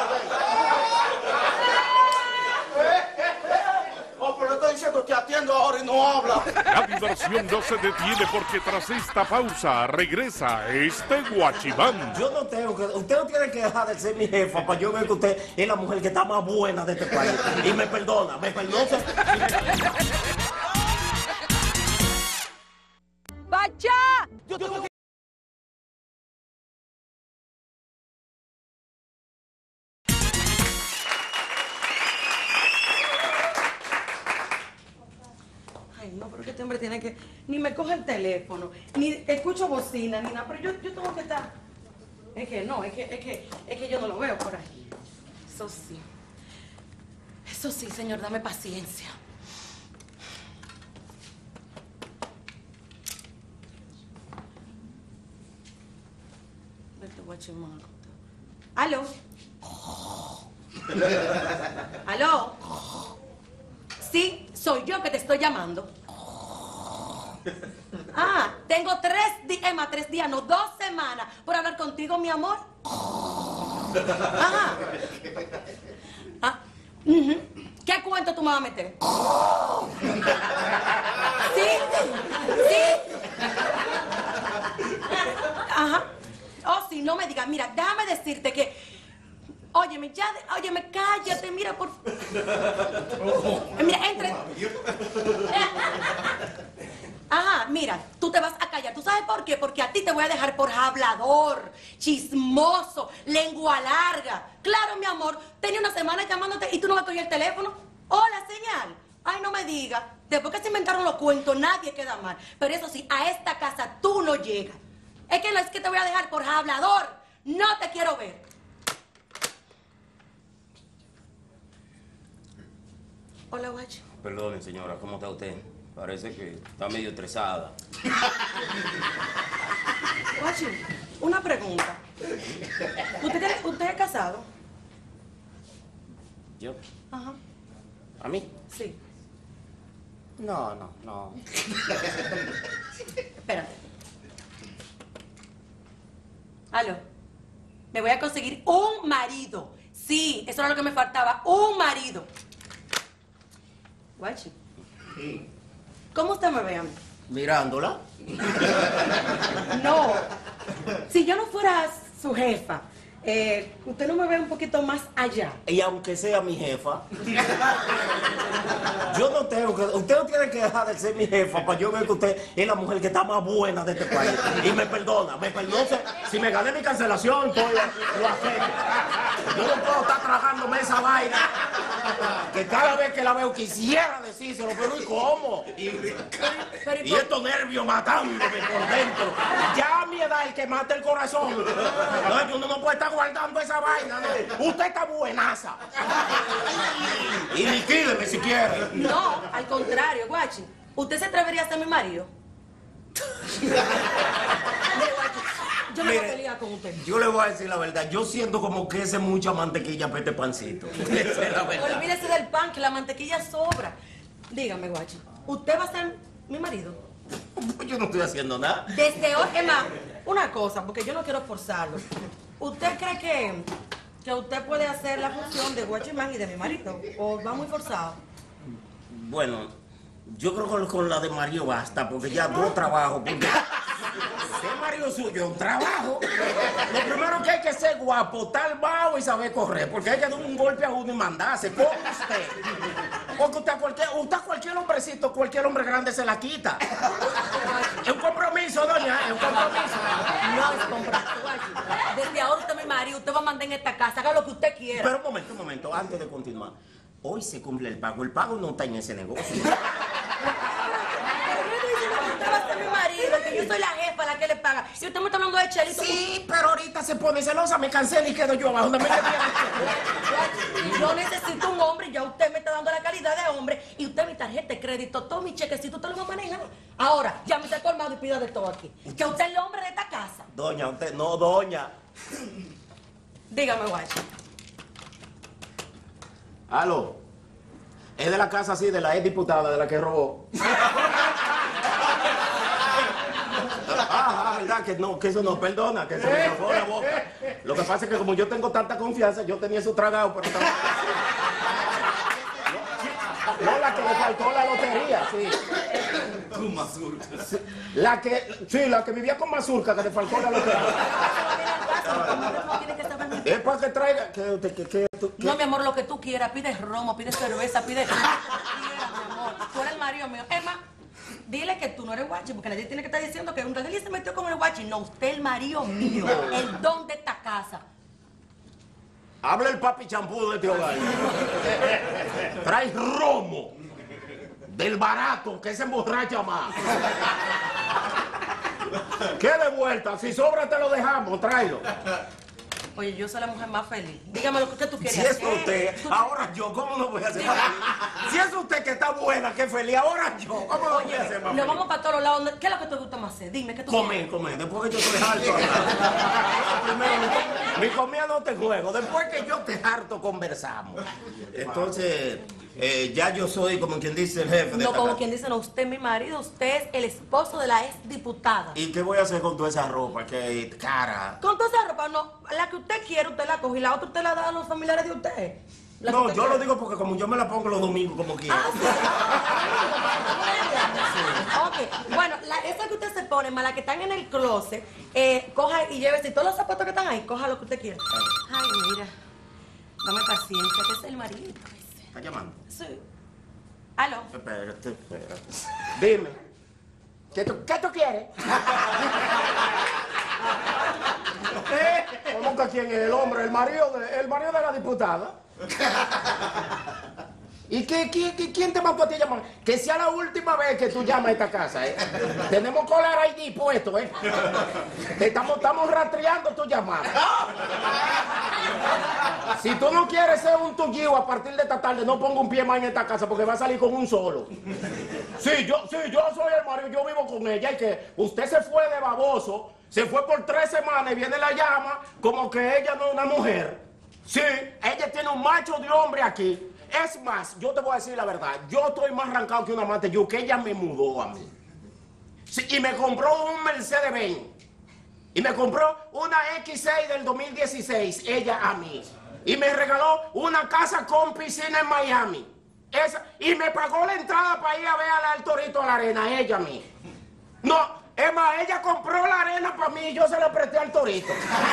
Oh, pero le estoy diciendo te atiendo ahora y no habla. La diversión no se detiene porque tras esta pausa regresa este guachimán. Yo no tengo que... Usted no tiene que dejar de ser mi jefa para yo ver que usted es la mujer que está más buena de este país. Y me perdona. ¡Bacha! Yo tengo que... Ay, no, pero ¿qué hombre tiene que... Ni me coge el teléfono, ni escucho bocina, ni nada, pero yo tengo que estar... Es que no, es que yo no lo veo por ahí. Eso sí. Eso sí, señor, dame paciencia. Vete, guachimaco. ¿Aló? ¿Aló? Sí, soy yo que te estoy llamando. Ah, tengo 3 días, no, 2 semanas por hablar contigo, mi amor. Ajá. Ah, ¿qué cuento tú me vas a meter? ¿Sí? ¿Sí? Ajá. Oh, sí, no me digas. Mira, déjame decirte que... Óyeme, cállate, mira, por... Mira, entre... Ajá, mira, tú te vas a callar. ¿Tú sabes por qué? Porque a ti te voy a dejar por hablador, chismoso, lengua larga. Claro, mi amor, tenía una semana llamándote y tú no me cogías el teléfono. Hola, señal. Ay, no me digas. Después que se inventaron los cuentos, nadie queda mal. Pero eso sí, a esta casa tú no llegas. Es que te voy a dejar por hablador. No te quiero ver. Hola, guacho. Perdone, señora, ¿cómo está usted? Parece que está medio estresada. Guacho, una pregunta. ¿Usted es casado? ¿Yo? Ajá. ¿A mí? Sí. No. Espérate. Aló. Me voy a conseguir un marido. Sí, eso era lo que me faltaba. Un marido. Guachi. ¿Cómo usted me ve a mí? Mirándola. No. Si yo no fuera su jefa, usted no me ve un poquito más allá. Y aunque sea mi jefa, yo no tengo que... Usted no tiene que dejar de ser mi jefa para yo ver que usted es la mujer que está más buena de este país. Y me perdona. Si me gané mi cancelación, lo acepto. Yo no puedo estar tragándome esa vaina que cada vez que la veo quisiera decírselo, pero ¿y cómo? Y estos nervios matándome por dentro. Ya a mi edad el que mata el corazón. No, uno no puede estar guardando esa vaina, no. Usted está buenaza. Y liquídeme si quiere. No, al contrario, guachi. ¿Usted se atrevería a ser mi marido? Yo no voy a pelear con usted. Yo le voy a decir la verdad. Yo siento como que ese mucha mantequilla para este pancito. Esa es la verdad. Olvídese del pan, que la mantequilla sobra. Dígame, guachi, ¿usted va a ser mi marido? Yo no estoy haciendo nada. Desde hoy, es más, una cosa, porque yo no quiero forzarlo. ¿Usted cree que usted puede hacer la función de guachimán y de mi marido? ¿O va muy forzado? Bueno, yo creo que con la de Mario basta, porque ya 2 trabajos. Porque ser marido suyo es un trabajo. Lo primero que hay que ser guapo, tal bajo y saber correr, porque hay que dar un golpe a uno y mandarse. ¿Cómo usted? Porque usted a cualquier hombrecito, cualquier hombre grande se la quita. Es un compromiso, doña, es un compromiso. No es compromiso, guachi. Desde ahora usted es mi marido, usted va a mandar en esta casa, haga lo que usted quiera. Pero un momento, antes de continuar. Hoy se cumple el pago no está en ese negocio. Usted va a ser mi marido, que yo soy la jefa, la que le paga. Si usted me está hablando de Chelito... Sí, pero ahorita se pone celosa, me cancela y quedo yo abajo. Yo necesito un hombre y ya usted me está dando la calidad de hombre. Y usted mi tarjeta de crédito, todo mi chequecito, usted lo va a manejar. Ahora, ya me está colmado y pida de todo aquí. Que usted es el hombre de esta casa. Doña, usted, no, doña. Dígame, guacho. Aló. Es de la casa así, de la ex diputada, de la que robó. ¿Verdad? Que eso no perdona, que se me zafó la boca. Lo que pasa es que como yo tengo tanta confianza, yo tenía eso tragado, pero también... No, la que le faltó la lotería, sí. Con mazurca. La que vivía con mazurca, que le faltó la lotería. Es para que traiga... No, mi amor, lo que tú quieras. Pide romo, pide cerveza, pide... Lo que quieras, mi amor. Tú eres el marido mío. Es más, dile que tú no eres guachi, porque nadie tiene que estar diciendo que un Rafael se metió con el guachi. No, usted es el marido mío, el don de esta casa. Habla el papi champú de este hogar. Trae romo. del barato, que se emborracha más. ¿Qué de vuelta? Si sobra te lo dejamos, tráelo. Oye, yo soy la mujer más feliz. Dígame lo que tú quieres Si es hacer. usted, ahora yo, ¿cómo no voy a hacer más feliz? Si es usted que está buena, que feliz, ahora yo, ¿cómo no voy a hacer más Nos feliz? vamos para todos lados. ¿Qué es lo que te gusta más hacer? Dime, ¿qué tú quieres? Comer, después que yo te harto. Primero, mi comida no te juego, después que yo te harto conversamos. Entonces, ya yo soy, como quien dice, el jefe de No, esta como casa. quien dice, no, usted es mi marido, usted es el esposo de la ex diputada. ¿Y qué voy a hacer con toda esa ropa? Que cara. Con toda esa ropa, no, la que usted quiere, usted la coge y la otra usted la da a los familiares de usted. La que No, usted yo quiere. lo digo porque como yo me la pongo los domingos como quiera. Ok, bueno, esa que usted se pone, más la que están en el closet, coja y llévese todos los zapatos que están ahí, coja lo que usted quiera. Ay, mira, dame paciencia, que es el marido ese. ¿Está llamando? Sí. ¿Aló? Espérate. Dime. ¿Qué tú quieres? ¿Cómo que quién es el hombre? El marido de la diputada. ¿Y quién te mandó a ti a llamar? Que sea la última vez que tú llamas a esta casa, ¿eh? Tenemos Caller ID puesto, ¿eh? Estamos rastreando tu llamada. Si tú no quieres ser un tuguío a partir de esta tarde, no pongo un pie más en esta casa porque va a salir con un solo. Sí, yo soy el marido, yo vivo con ella y que usted se fue de baboso, se fue por 3 semanas y viene la llama como que ella no es una mujer. Sí, ella tiene un macho de hombre aquí. Es más, yo te voy a decir la verdad, yo estoy más arrancado que una mate, yo que ella me mudó a mí. Sí, y me compró un Mercedes-Benz. Y me compró una X6 del 2016, ella a mí. Y me regaló una casa con piscina en Miami. Y me pagó la entrada para ir a ver al Torito a la arena, ella a mí. No, es más, ella compró la arena para mí y yo se la presté al Torito.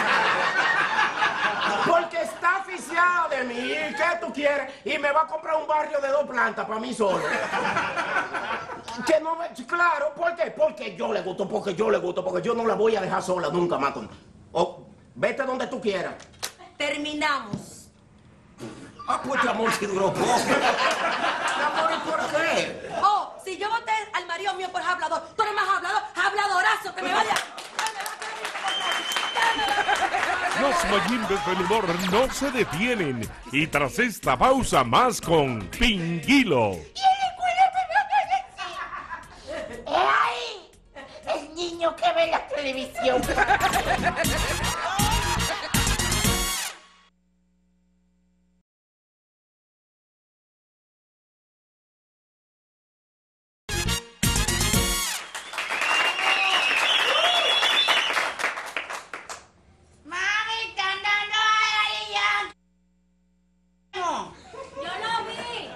Porque está aficiada de mí. ¿Y qué tú quieres? Y me va a comprar un barrio de 2 plantas para mí solo. Que no me... Claro, ¿por qué? Porque yo le gusto, porque yo no la voy a dejar sola nunca más. Vete donde tú quieras. Terminamos. Ah, pues tu amor si duró poco. Mi amor, ¿y por qué? Oh, si yo voté al marido mío por hablador, tú eres más habladorazo, que me vaya. Los Mayimbe del humor no se detienen y tras esta pausa más con Pinguilo. ¡Ay! El niño que ve la televisión. Mami, están dando ahí ya. Yo lo vi.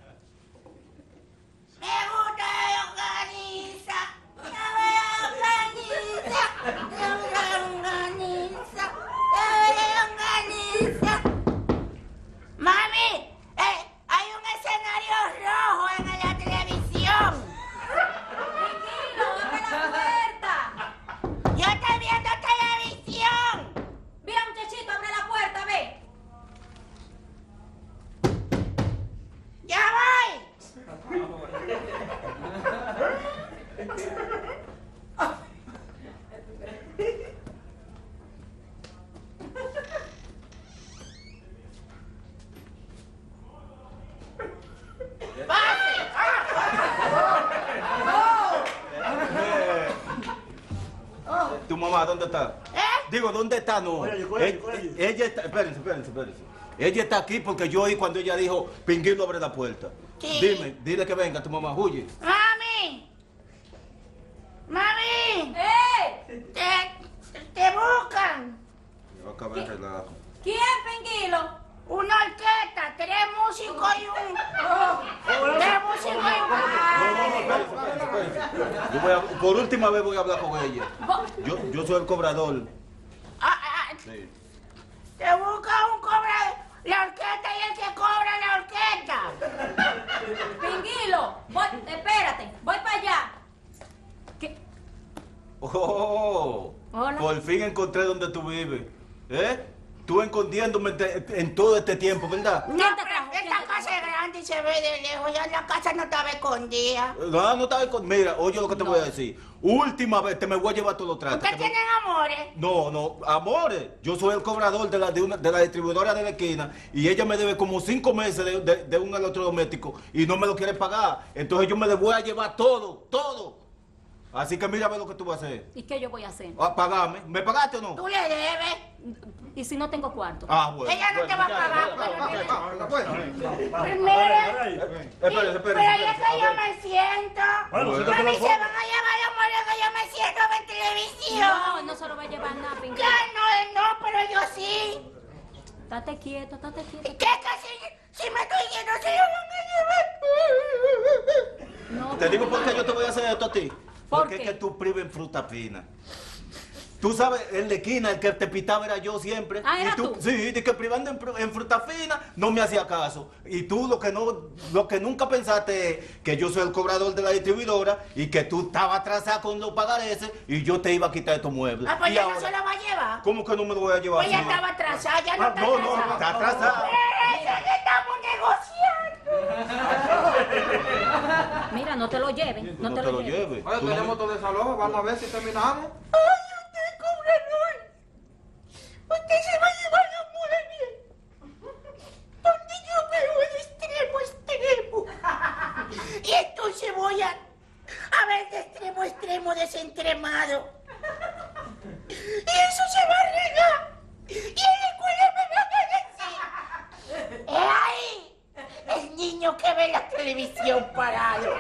Me gusta la longaniza. Dame la longaniza. Dame la longaniza. Dame la longaniza. Mami, hay un escenario rojo en la televisión. Tranquilo, abre la puerta. Yo estoy viendo televisión. Mira, muchachito, abre la puerta, ve. ¡Ya voy! ¿Tu mamá dónde está? Digo, ¿dónde está? No. Cuelgue. Ella está... Espérense. Ella está aquí porque yo oí cuando ella dijo, Pinguilo abre la puerta. Sí. Dile que venga, tu mamá, huye. ¡Mami! ¡Mami! ¡Te buscan! Yo acabé de relajo. ¿Quién, Pinguilo? Una orquesta, 3 músicos y un... 3 músicos y un... Por última vez voy a hablar con ella. Yo soy el cobrador. Sí. Te busca un cobrador, la orquesta y el que cobra la orquesta. Pinguilo, espérate, voy para allá. Oh, Hola. por fin encontré donde tú vives. ¿Eh? tú escondiéndome en todo este tiempo, ¿verdad? No, pero esta casa es grande y se ve de lejos. Ya la casa no estaba escondida. No estaba escondida. Mira, oye lo que te voy a decir. Última vez te me voy a llevar todos los tratos. ¿Ustedes tienen amores? No, amores. Yo soy el cobrador de la distribuidora de la esquina y ella me debe como 5 meses de un electrodoméstico y no me lo quiere pagar. Entonces yo me le voy a llevar todo. Así que mira a ver lo que tú vas a hacer. ¿Y qué yo voy a hacer? Pagame. ¿Me pagaste o no? ¿Tú le debes? ¿Y si no tengo cuarto? Bueno. Ella no te va a pagar. Espérese. Pero ahí es que yo me siento. Bueno, a mí se van a llevar amores que yo me siento en televisión. No se lo va a llevar nada, Pinky. Ya no, pero yo sí. Estate quieto. ¿Qué que si me estoy yendo, se lo van a llevar? Te digo por qué yo te voy a hacer esto a ti. Porque qué? es que tú prives en fruta fina. Tú sabes, en la esquina el que te pitaba era yo siempre. Ah, ¿era y tú? Sí, de que privando en fruta fina no me hacía caso. Y tú lo que nunca pensaste es que yo soy el cobrador de la distribuidora y que tú estabas atrasada con los pagareces y yo te iba a quitar estos muebles. Ah, pues Y ya ahora, no se la va a llevar. ¿cómo que no me lo voy a llevar? Pues ya Sí. estaba atrasada, ya no está No, atrasada. está atrasada. Pero eso que estamos negociando. Mira, no te lo lleves. No te lo lleves. Oye, tenemos todo desalojo, vamos a ver si terminamos. Usted se va a llevar los muebles donde yo veo de extremo a extremo. Y entonces voy a ver de extremo a extremo desentremado. Y eso se va a regar. Y en la escuela me van a decir: ¡ay! El niño que ve la televisión parado.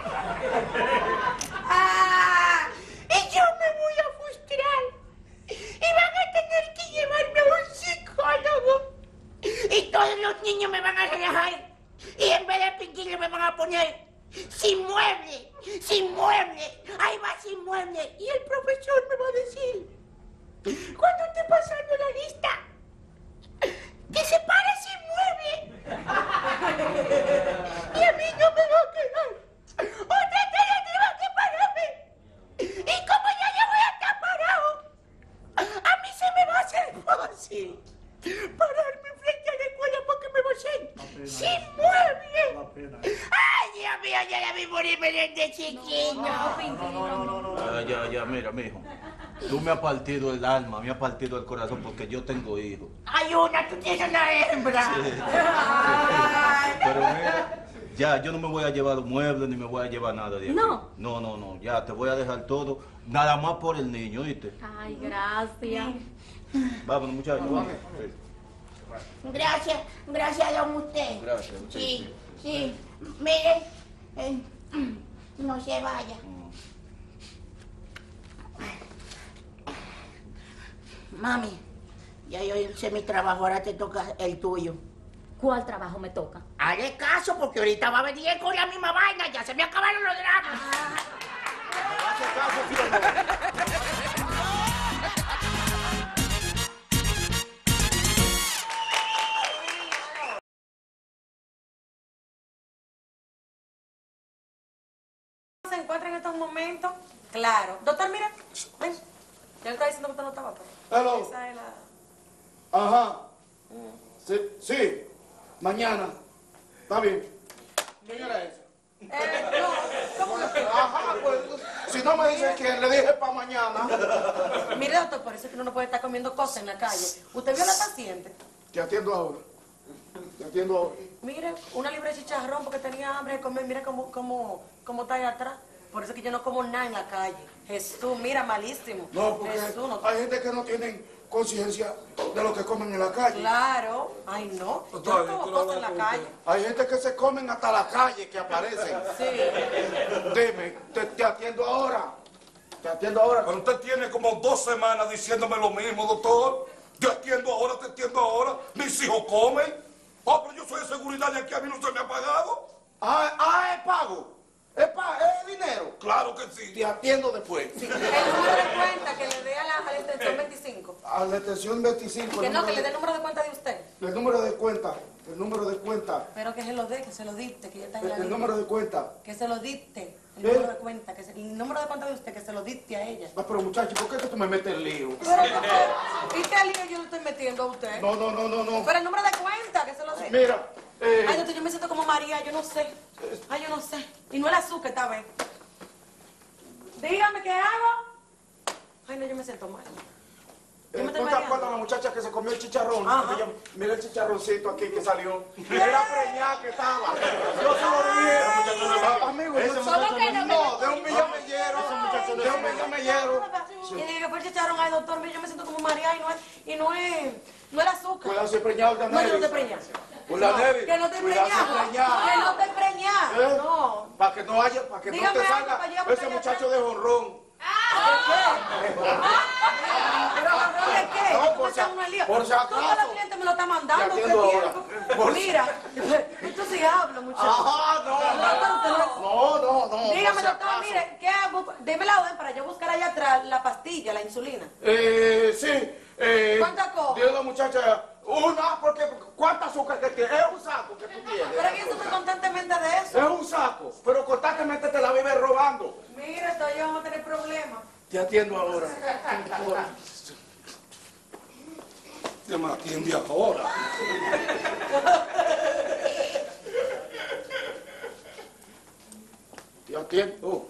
Y yo me voy a frustrar. Y van a tener que llevarme a un psicólogo. Y todos los niños me van a relajar. Y en vez de pinquillo me van a poner sin mueble. Ahí va sin mueble. Y el profesor me va a decir, cuando esté pasando la lista, que se pare sin mueble. Y a mí no me va a quedar otra alternativa que pararme. Y como ya voy a estar parado, a mí se me va a hacer fácil pararme frente a la escuela porque me va a hacer sin mueble. Ay, Dios mío, ya la vi morirme desde chiquito. Ya, mira, mijo. Tú me has partido el alma, me has partido el corazón porque yo tengo hijos. Hay una, tú tienes una hembra. Sí. Pero mira, ya, yo no me voy a llevar los muebles ni me voy a llevar nada de aquí. No. No, ya, te voy a dejar todo, nada más por el niño, ¿oíste? Ay, gracias. Vámonos, muchachos, vamos. Gracias, don usted. Gracias. Sí. Mire, no se vaya. Mami, ya yo hice mi trabajo, ahora te toca el tuyo. ¿Cuál trabajo me toca? Hazle caso porque ahorita va a venir con la misma vaina, ya se me acabaron los dramas. ¿Se encuentra en estos momentos? Claro. Doctor, mira, ven. Ya le estaba diciendo que usted no estaba, pero... Hello. Esa es la... Ajá. Sí. Mañana. Está bien. ¿Quién era ese? ¿Cómo que? Ajá, pues, si no me dice quién, le dije para mañana. Mire, doctor, por eso es que uno no puede estar comiendo cosas en la calle. ¿Usted vio a la paciente? Te atiendo ahora. Mire, una libre de chicharrón porque tenía hambre de comer. Mira cómo está ahí atrás. Por eso es que yo no como nada en la calle. Jesús, mira, malísimo. No, porque Jesús, no. hay gente que no tienen conciencia de lo que comen en la calle. Claro. Ay, no. Yo no como cosas en la calle. Hay gente que se comen hasta la calle que aparecen. Sí. Dime, te atiendo ahora. Te atiendo ahora. Pero usted tiene como 2 semanas diciéndome lo mismo, doctor. Te atiendo ahora. Mis hijos comen. Pero yo soy de seguridad y aquí a mí no se me ha pagado. Es pago. Es dinero. Claro que sí. Te atiendo después. El número de cuenta que le dé a la extensión 25. A la extensión 25. Que no, que le dé el número de cuenta de usted. El número de cuenta. Pero que se lo dé, que se lo dicte, que ya está en la El línea. número de cuenta. Que se lo dicte. El número de cuenta, el número de cuenta de usted, que se lo diste a ella. Ah, pero muchacho, ¿por qué tú me metes el lío? Pero, ¿y qué lío yo le estoy metiendo a usted? No. Pero el número de cuenta, que se lo diste. Mira, Ay, doctor, yo me siento como María, yo no sé. Ay, yo no sé. Y no el azúcar esta vez. Dígame, ¿qué hago? Ay, no, yo me siento mal. ¿Tú te acuerdas de la muchacha que se comió el chicharrón? Mira el chicharroncito aquí que salió. Era preñada que estaba. Yo se lo dije. Amigo, yo ¿Solo que no? de un millamellero. De un millamellero. Y dije que fue el chicharrón. Ay, doctor, mire, yo me siento como María y no es el azúcar. Cuidado, si preñado de No, yo no te preñas. Por la Nevi. Que no te Cuidado, si preñas. preñado. Que no te preñas. No. Para que no haya, para que no Dígame te algo, salga para allá, ese para allá muchacho de jonrón. ¿Pero de qué? No, ¿Tú me echas uno al lío? por si acaso. Todos los clientes me lo están mandando. Te ¿Qué atiendo tiempo? ahora. Mira, esto sí habla, muchacho. Ajá, no. Dígame, por si doctor, acaso. mire, ¿qué hago? Deme la orden para yo buscar allá atrás la pastilla, la insulina. Sí. ¿Cuántas cojo? Dile a la muchacha, una, porque ¿cuánta azúcar que tiene? Es un saco que tú tienes. Pero es que yo sufro constantemente de eso. Es un saco, pero constantemente te la vives robando. Mira, esto yo vamos a tener problemas. Te atiendo ahora. Te me atiende ahora. Te atiendo.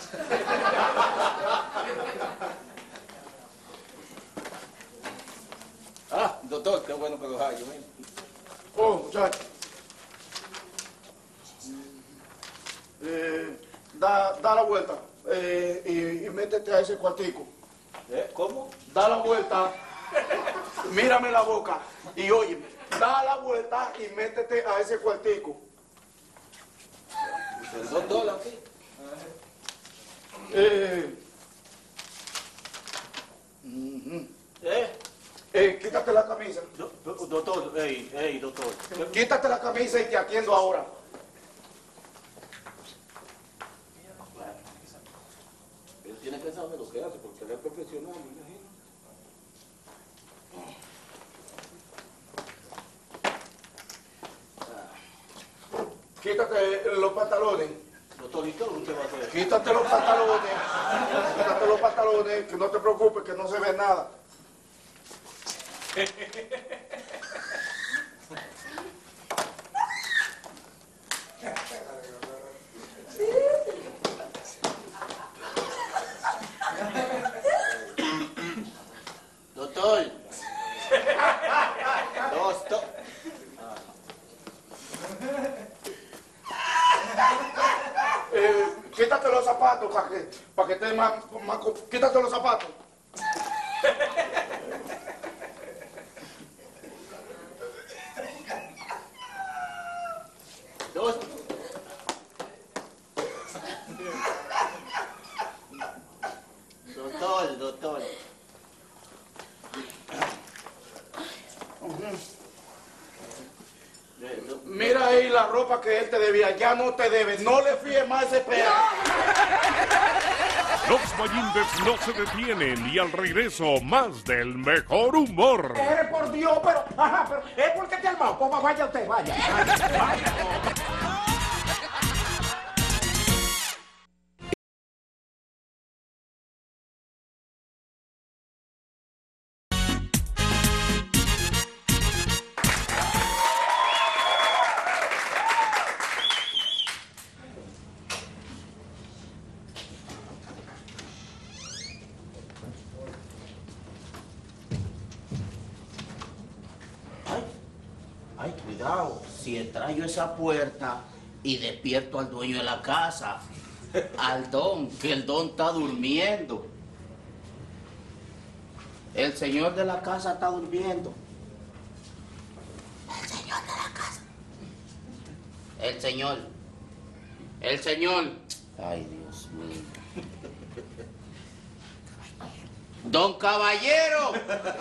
Doctor, qué bueno que los hay. Muchacho. Da la vuelta y métete a ese cuartico. ¿Cómo? Da la vuelta, mírame la boca y óyeme. Da la vuelta y métete a ese cuartico. $2 aquí. Quítate la camisa. Doctor, doctor. Quítate la camisa y te atiendo ahora. Él tiene que saber lo que hace, porque él es profesional, me imagino. Quítate los pantalones. Doctor, ¿y qué usted va a hacer? Quítate los pantalones. Quítate los pantalones, que no te preocupes, que no se ve nada. Doctor. Doctor. Quítate los zapatos para que estés más... Quítate los zapatos. Doctor. Mira ahí la ropa que él te debía, ya no te debe, no le fíes más ese perro. Los Mayimbe no se detienen y al regreso más del mejor humor. Por Dios, pero es porque te armado. Pues vaya usted, vaya. Ay, cuidado, si extraño esa puerta y despierto al dueño de la casa, al don, que el don está durmiendo. El señor de la casa está durmiendo. El señor de la casa. El señor. Ay, Dios mío. Don Caballero.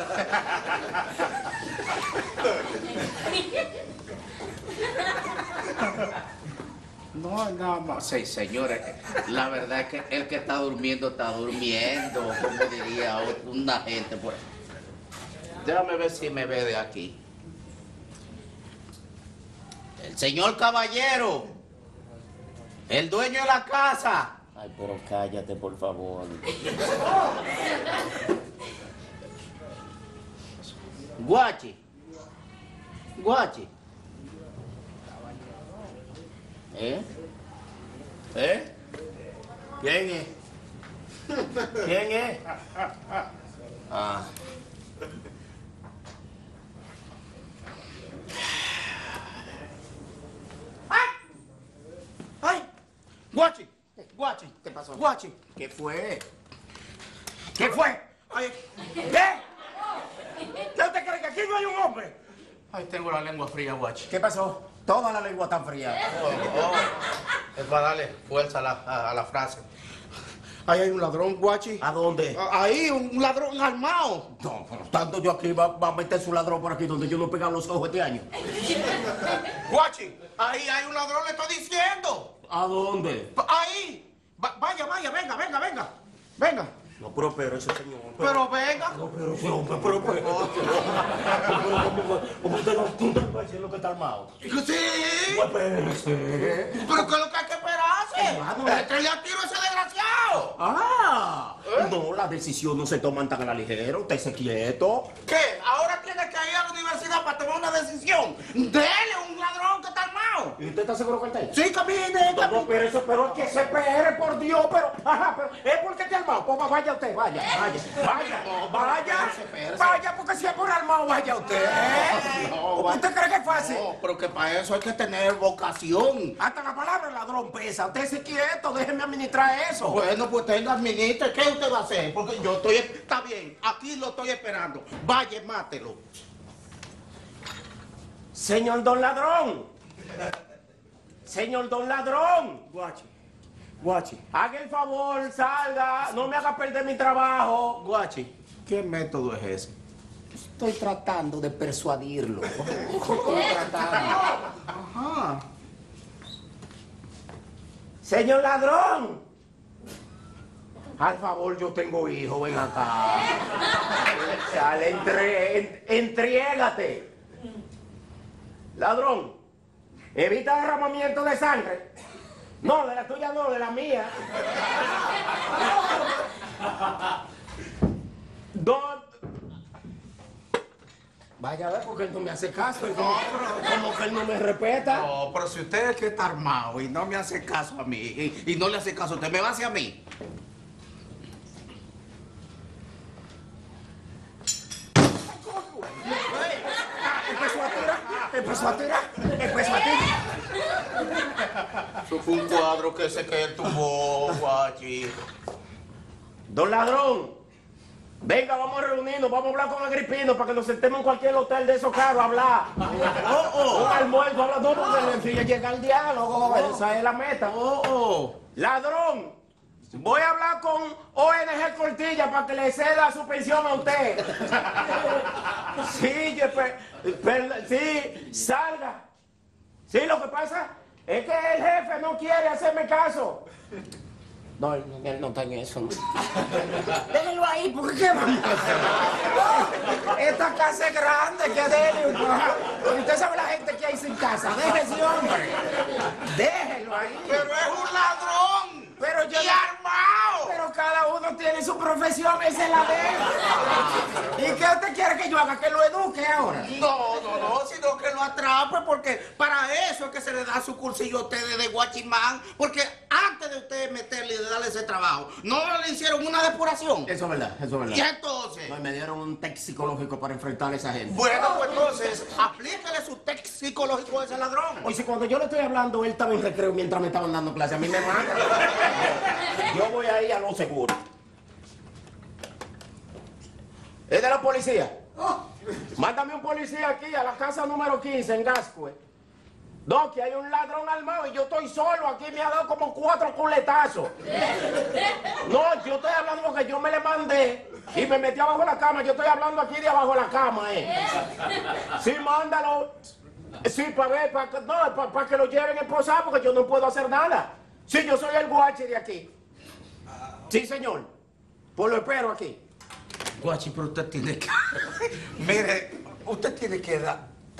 No hay nada más. Sí, señores, la verdad es que el que está durmiendo, como diría una gente. Pues. Déjame ver si me ve de aquí. El señor Caballero. El dueño de la casa. Ay, pero cállate, por favor. Guachi. Guachi. ¿Eh? ¿Quién es? ¿Quién es? Ah. ¡Ay! ¡Guachi! ¡Guachi! ¿Qué pasó? ¡Guachi! ¿Qué fue? ¿Qué fue? Ay, ¿qué? ¿Qué usted cree que aquí no hay un hombre? Ay, tengo la lengua fría, Guachi. ¿Qué pasó? Toda la lengua está fría. Es para darle fuerza a la frase. Ahí hay un ladrón, Guachi. ¿A dónde? Ahí, un ladrón armado. No, pero tanto yo aquí va a meter su ladrón por aquí donde yo no he pegado los ojos este año. Guachi, ahí hay un ladrón, le estoy diciendo. ¿A dónde? Ahí. Vaya, venga. Venga. No, pero ese señor. Pero venga. No, pero ese hombre, pero. ¿Cómo usted no va a decir lo que está armado? Sí. Pues espérese. Pero ¿qué es lo que hay que esperarse? Que le tiro a ese desgraciado. No, la decisión no se toma tan a la ligera. Usted se quieto. ¿Qué? Ahora tiene que ir a la universidad para tomar una decisión. Dele un ladrón que está armado. ¿Y usted está seguro que está ahí? Sí, camine. No, pero es que se espere, por Dios. Pero es porque está armado. Pues vaya usted, vaya, porque si es por armado, vaya usted. ¿Usted cree que es fácil? No, pero que para eso hay que tener vocación. Hasta la palabra ladrón pesa. Usted se quieto, déjeme administrar eso. Bueno, pues usted lo administre. ¿Qué usted va a hacer? Porque yo estoy... Está bien, aquí lo estoy esperando. Vaya, mátelo. Señor Don Ladrón. Señor Don Ladrón. Guachi. Haga el favor, salga. No me haga perder mi trabajo. Guachi, ¿qué método es ese? Estoy tratando de persuadirlo. Estoy tratando. Ajá. Señor Ladrón. Al favor, yo tengo hijo, ven acá. Sale, entriégate. Ladrón, evita derramamiento de sangre. No, de la tuya no, de la mía. Vaya a ver, porque él no me hace caso. Como que él no me respeta. No, pero si usted es que está armado y no me hace caso a mí, y no le hace caso a usted, me va hacia mí. Empezó a tirar. Eso fue un cuadro que él tumbó, Guachi. Don Ladrón, venga, vamos a reunirnos, vamos a hablar con Agripino para que nos sentemos en cualquier hotel de esos caros a hablar. Un almuerzo, hablando porque le llega el diálogo, esa es la meta. Ladrón, voy a hablar con ONG Cortilla para que le ceda su pensión a usted. Sí, sí, salga. Sí, lo que pasa es que el jefe no quiere hacerme caso. No, él no está en eso. ¿No? Déjelo ahí, porque ¿qué va a hacer? Esta casa es grande, que déjelo. Usted sabe la gente que hay sin casa. Déjese ese hombre. Déjelo ahí. Pero es un ladrón. Pero yo... Y armado. Pero cada uno tiene su profesión, esa es la de él. ¿Y qué usted quiere que yo haga? ¿Que lo eduque ahora? No, sino que lo atrape, porque para eso es que se le da su cursillo a ustedes de guachimán, porque antes de ustedes meterle y de darle ese trabajo, ¿no le hicieron una depuración? Eso es verdad. ¿Y entonces? No, me dieron un test psicológico para enfrentar a esa gente. Bueno, pues entonces, aplíquele su test psicológico a ese ladrón. Oye, si cuando yo le estoy hablando, él estaba en recreo mientras me estaban dando clase, a mí me mata. Yo voy ahí a lo seguro. ¿Es de la policía? Mándame un policía aquí a la casa número 15 en Gascue. No, que hay un ladrón armado y yo estoy solo. Aquí me ha dado como 4 culetazos. No, yo estoy hablando porque yo me le mandé y me metí abajo de la cama. Yo estoy hablando aquí de abajo de la cama, Sí, mándalo. Sí, para ver, para que lo lleven esposado, porque yo no puedo hacer nada. Sí, yo soy el guachi de aquí. Sí, señor. Pues lo espero aquí. Guachi, pero usted tiene que... Mire, usted tiene que dar...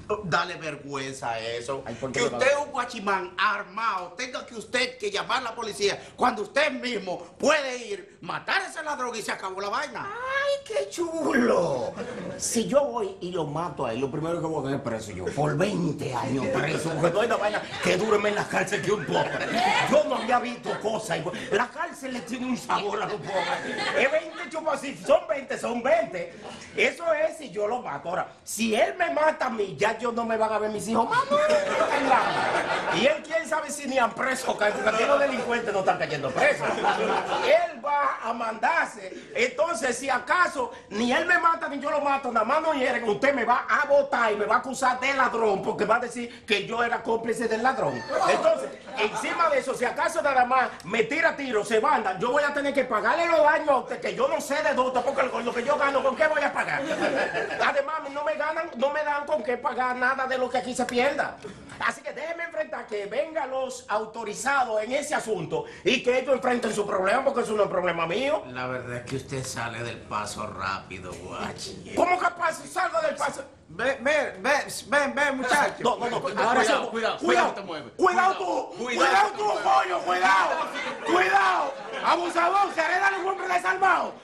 Dale vergüenza a eso. Ay, ¿por qué que le va a usted, un guachimán armado, tenga que usted que llamar a la policía cuando usted mismo puede ir, matar a ese ladrón y se acabó la vaina. ¡Ay, qué chulo! Si yo voy y lo mato a él, lo primero que voy a tener preso yo, por 20 años preso, porque no hay una vaina que dure más en la cárcel que un pobre. Yo no había visto cosas igual. La cárcel le tiene un sabor a los pobres. Es 20 chupas, si son 20, son 20. Eso es si yo lo mato. Ahora, si él me mata a mí, ya yo no me van a ver mis hijos. ¡Mamá! Y él, quién sabe si ni han preso, porque aquí los delincuentes no están cayendo presos. Él va a mandarse. Entonces, si acaso ni él me mata ni yo lo mato, nada más no hieren, usted me va a votar y me va a acusar de ladrón, porque va a decir que yo era cómplice del ladrón. Entonces, encima de eso, si acaso nada más me tira tiro, se manda, yo voy a tener que pagarle los daños a usted, que yo no sé de dónde, porque con lo que yo gano, ¿con qué voy a pagar? Además, no me dan con qué pagar nada de lo que aquí se pierda. Así que déjenme enfrentar, que vengan los autorizados en ese asunto y que ellos enfrenten su problema, porque eso no es problema mío. La verdad es que usted sale del paso rápido, guachi. ¿Cómo que salgo del paso? Ven, muchacho. No. Ahora sí, cuidado, te mueves. Cuidado tú, coño, cuidado. Abusador, ¿querés darle un hombre desarmado?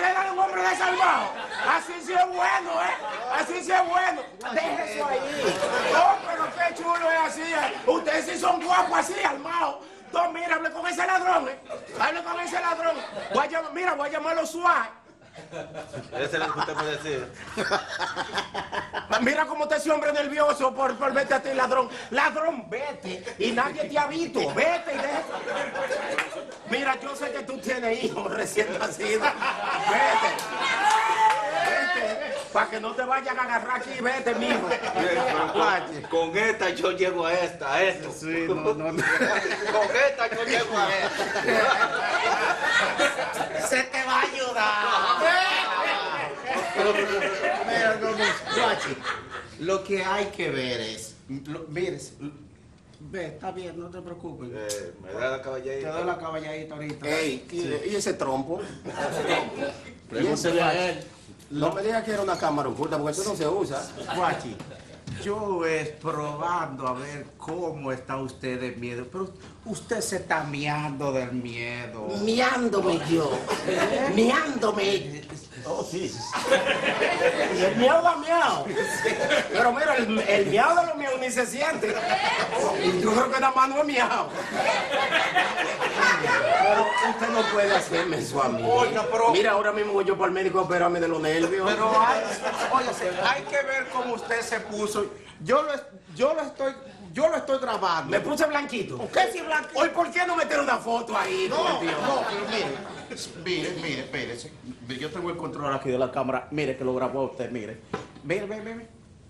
Así sí es bueno, Así sí es bueno. Deje eso ahí. No, pero qué chulo es así. Ustedes sí son guapos así, armados. No, mira, hable con ese ladrón, Voy a llamarlo suave. Ese es lo que usted puede decir. Mira cómo está ese hombre nervioso por verte a ti, ladrón. Ladrón, vete. Y nadie te ha visto. Vete y deja. Mira, yo sé que tú tienes hijos recién nacidos. Vete. Para que no te vayan a agarrar aquí, vete, mijo. Con esta yo llego a esta. Sí, no. Con esta yo llego a esta. Se te va a ayudar. Mira, guachi, lo que hay que ver es, ve, está bien, no te preocupes. Me da la caballadita. Te doy la caballadita ahorita. Ey, ¿y ese trompo? Pregúntele a él. No me digas que era una cámara oculta, porque eso no se usa. Guachi, yo es probando a ver cómo está usted de miedo, pero usted se está miando del miedo. Miándome yo. Miándome. Oh, sí. Y el miau da miau. Pero mira, el miau de los miau ni se siente. Yo creo que nada más no es miau. Pero usted no puede hacerme eso a mí. Oiga, pero... Mira, ahora mismo voy yo para el médico a operarme de los nervios. Pero hay que ver cómo usted se puso. Yo lo estoy grabando. Me puse blanquito. ¿Por qué si blanquito? Hoy, ¿por qué no meter una foto ahí? No, pero mire, espérese. Yo tengo el control aquí de la cámara. Mire que lo grabó usted, mire. Mire.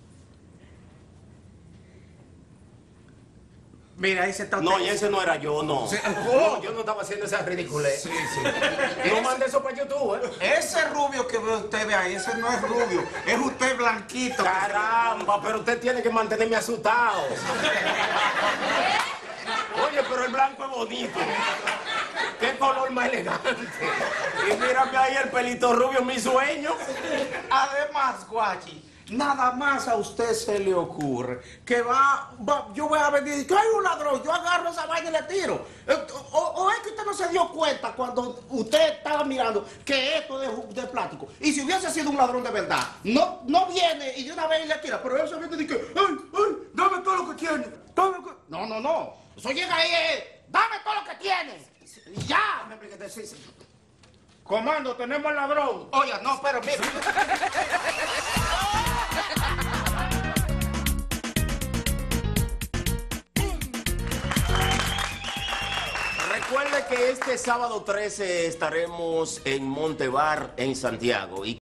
Mira, ahí se está... No, y ese no era yo, no. Sí. No, yo no estaba haciendo esa ridiculez. Sí. No mande eso para YouTube, Ese rubio que ve usted ve ahí, ese no es rubio. Es usted blanquito. Caramba, pero usted tiene que mantenerme asustado. Oye, pero el blanco es bonito. Qué color más elegante. Y mírame ahí el pelito rubio, mi sueño. Además, guachi, nada más a usted se le ocurre que yo voy a venir y que hay un ladrón, yo agarro esa vaina y le tiro. O es que usted no se dio cuenta cuando usted estaba mirando que esto es de plástico. Y si hubiese sido un ladrón de verdad, no viene y de una vez le tira, pero él se viene y dice, ¡ay, dame todo lo que tiene! No. Eso llega ahí, dame todo lo que tienes. Y ya. Comando, tenemos al ladrón. Oiga, no, pero mira. Recuerde que este sábado 13 estaremos en Montebar, en Santiago.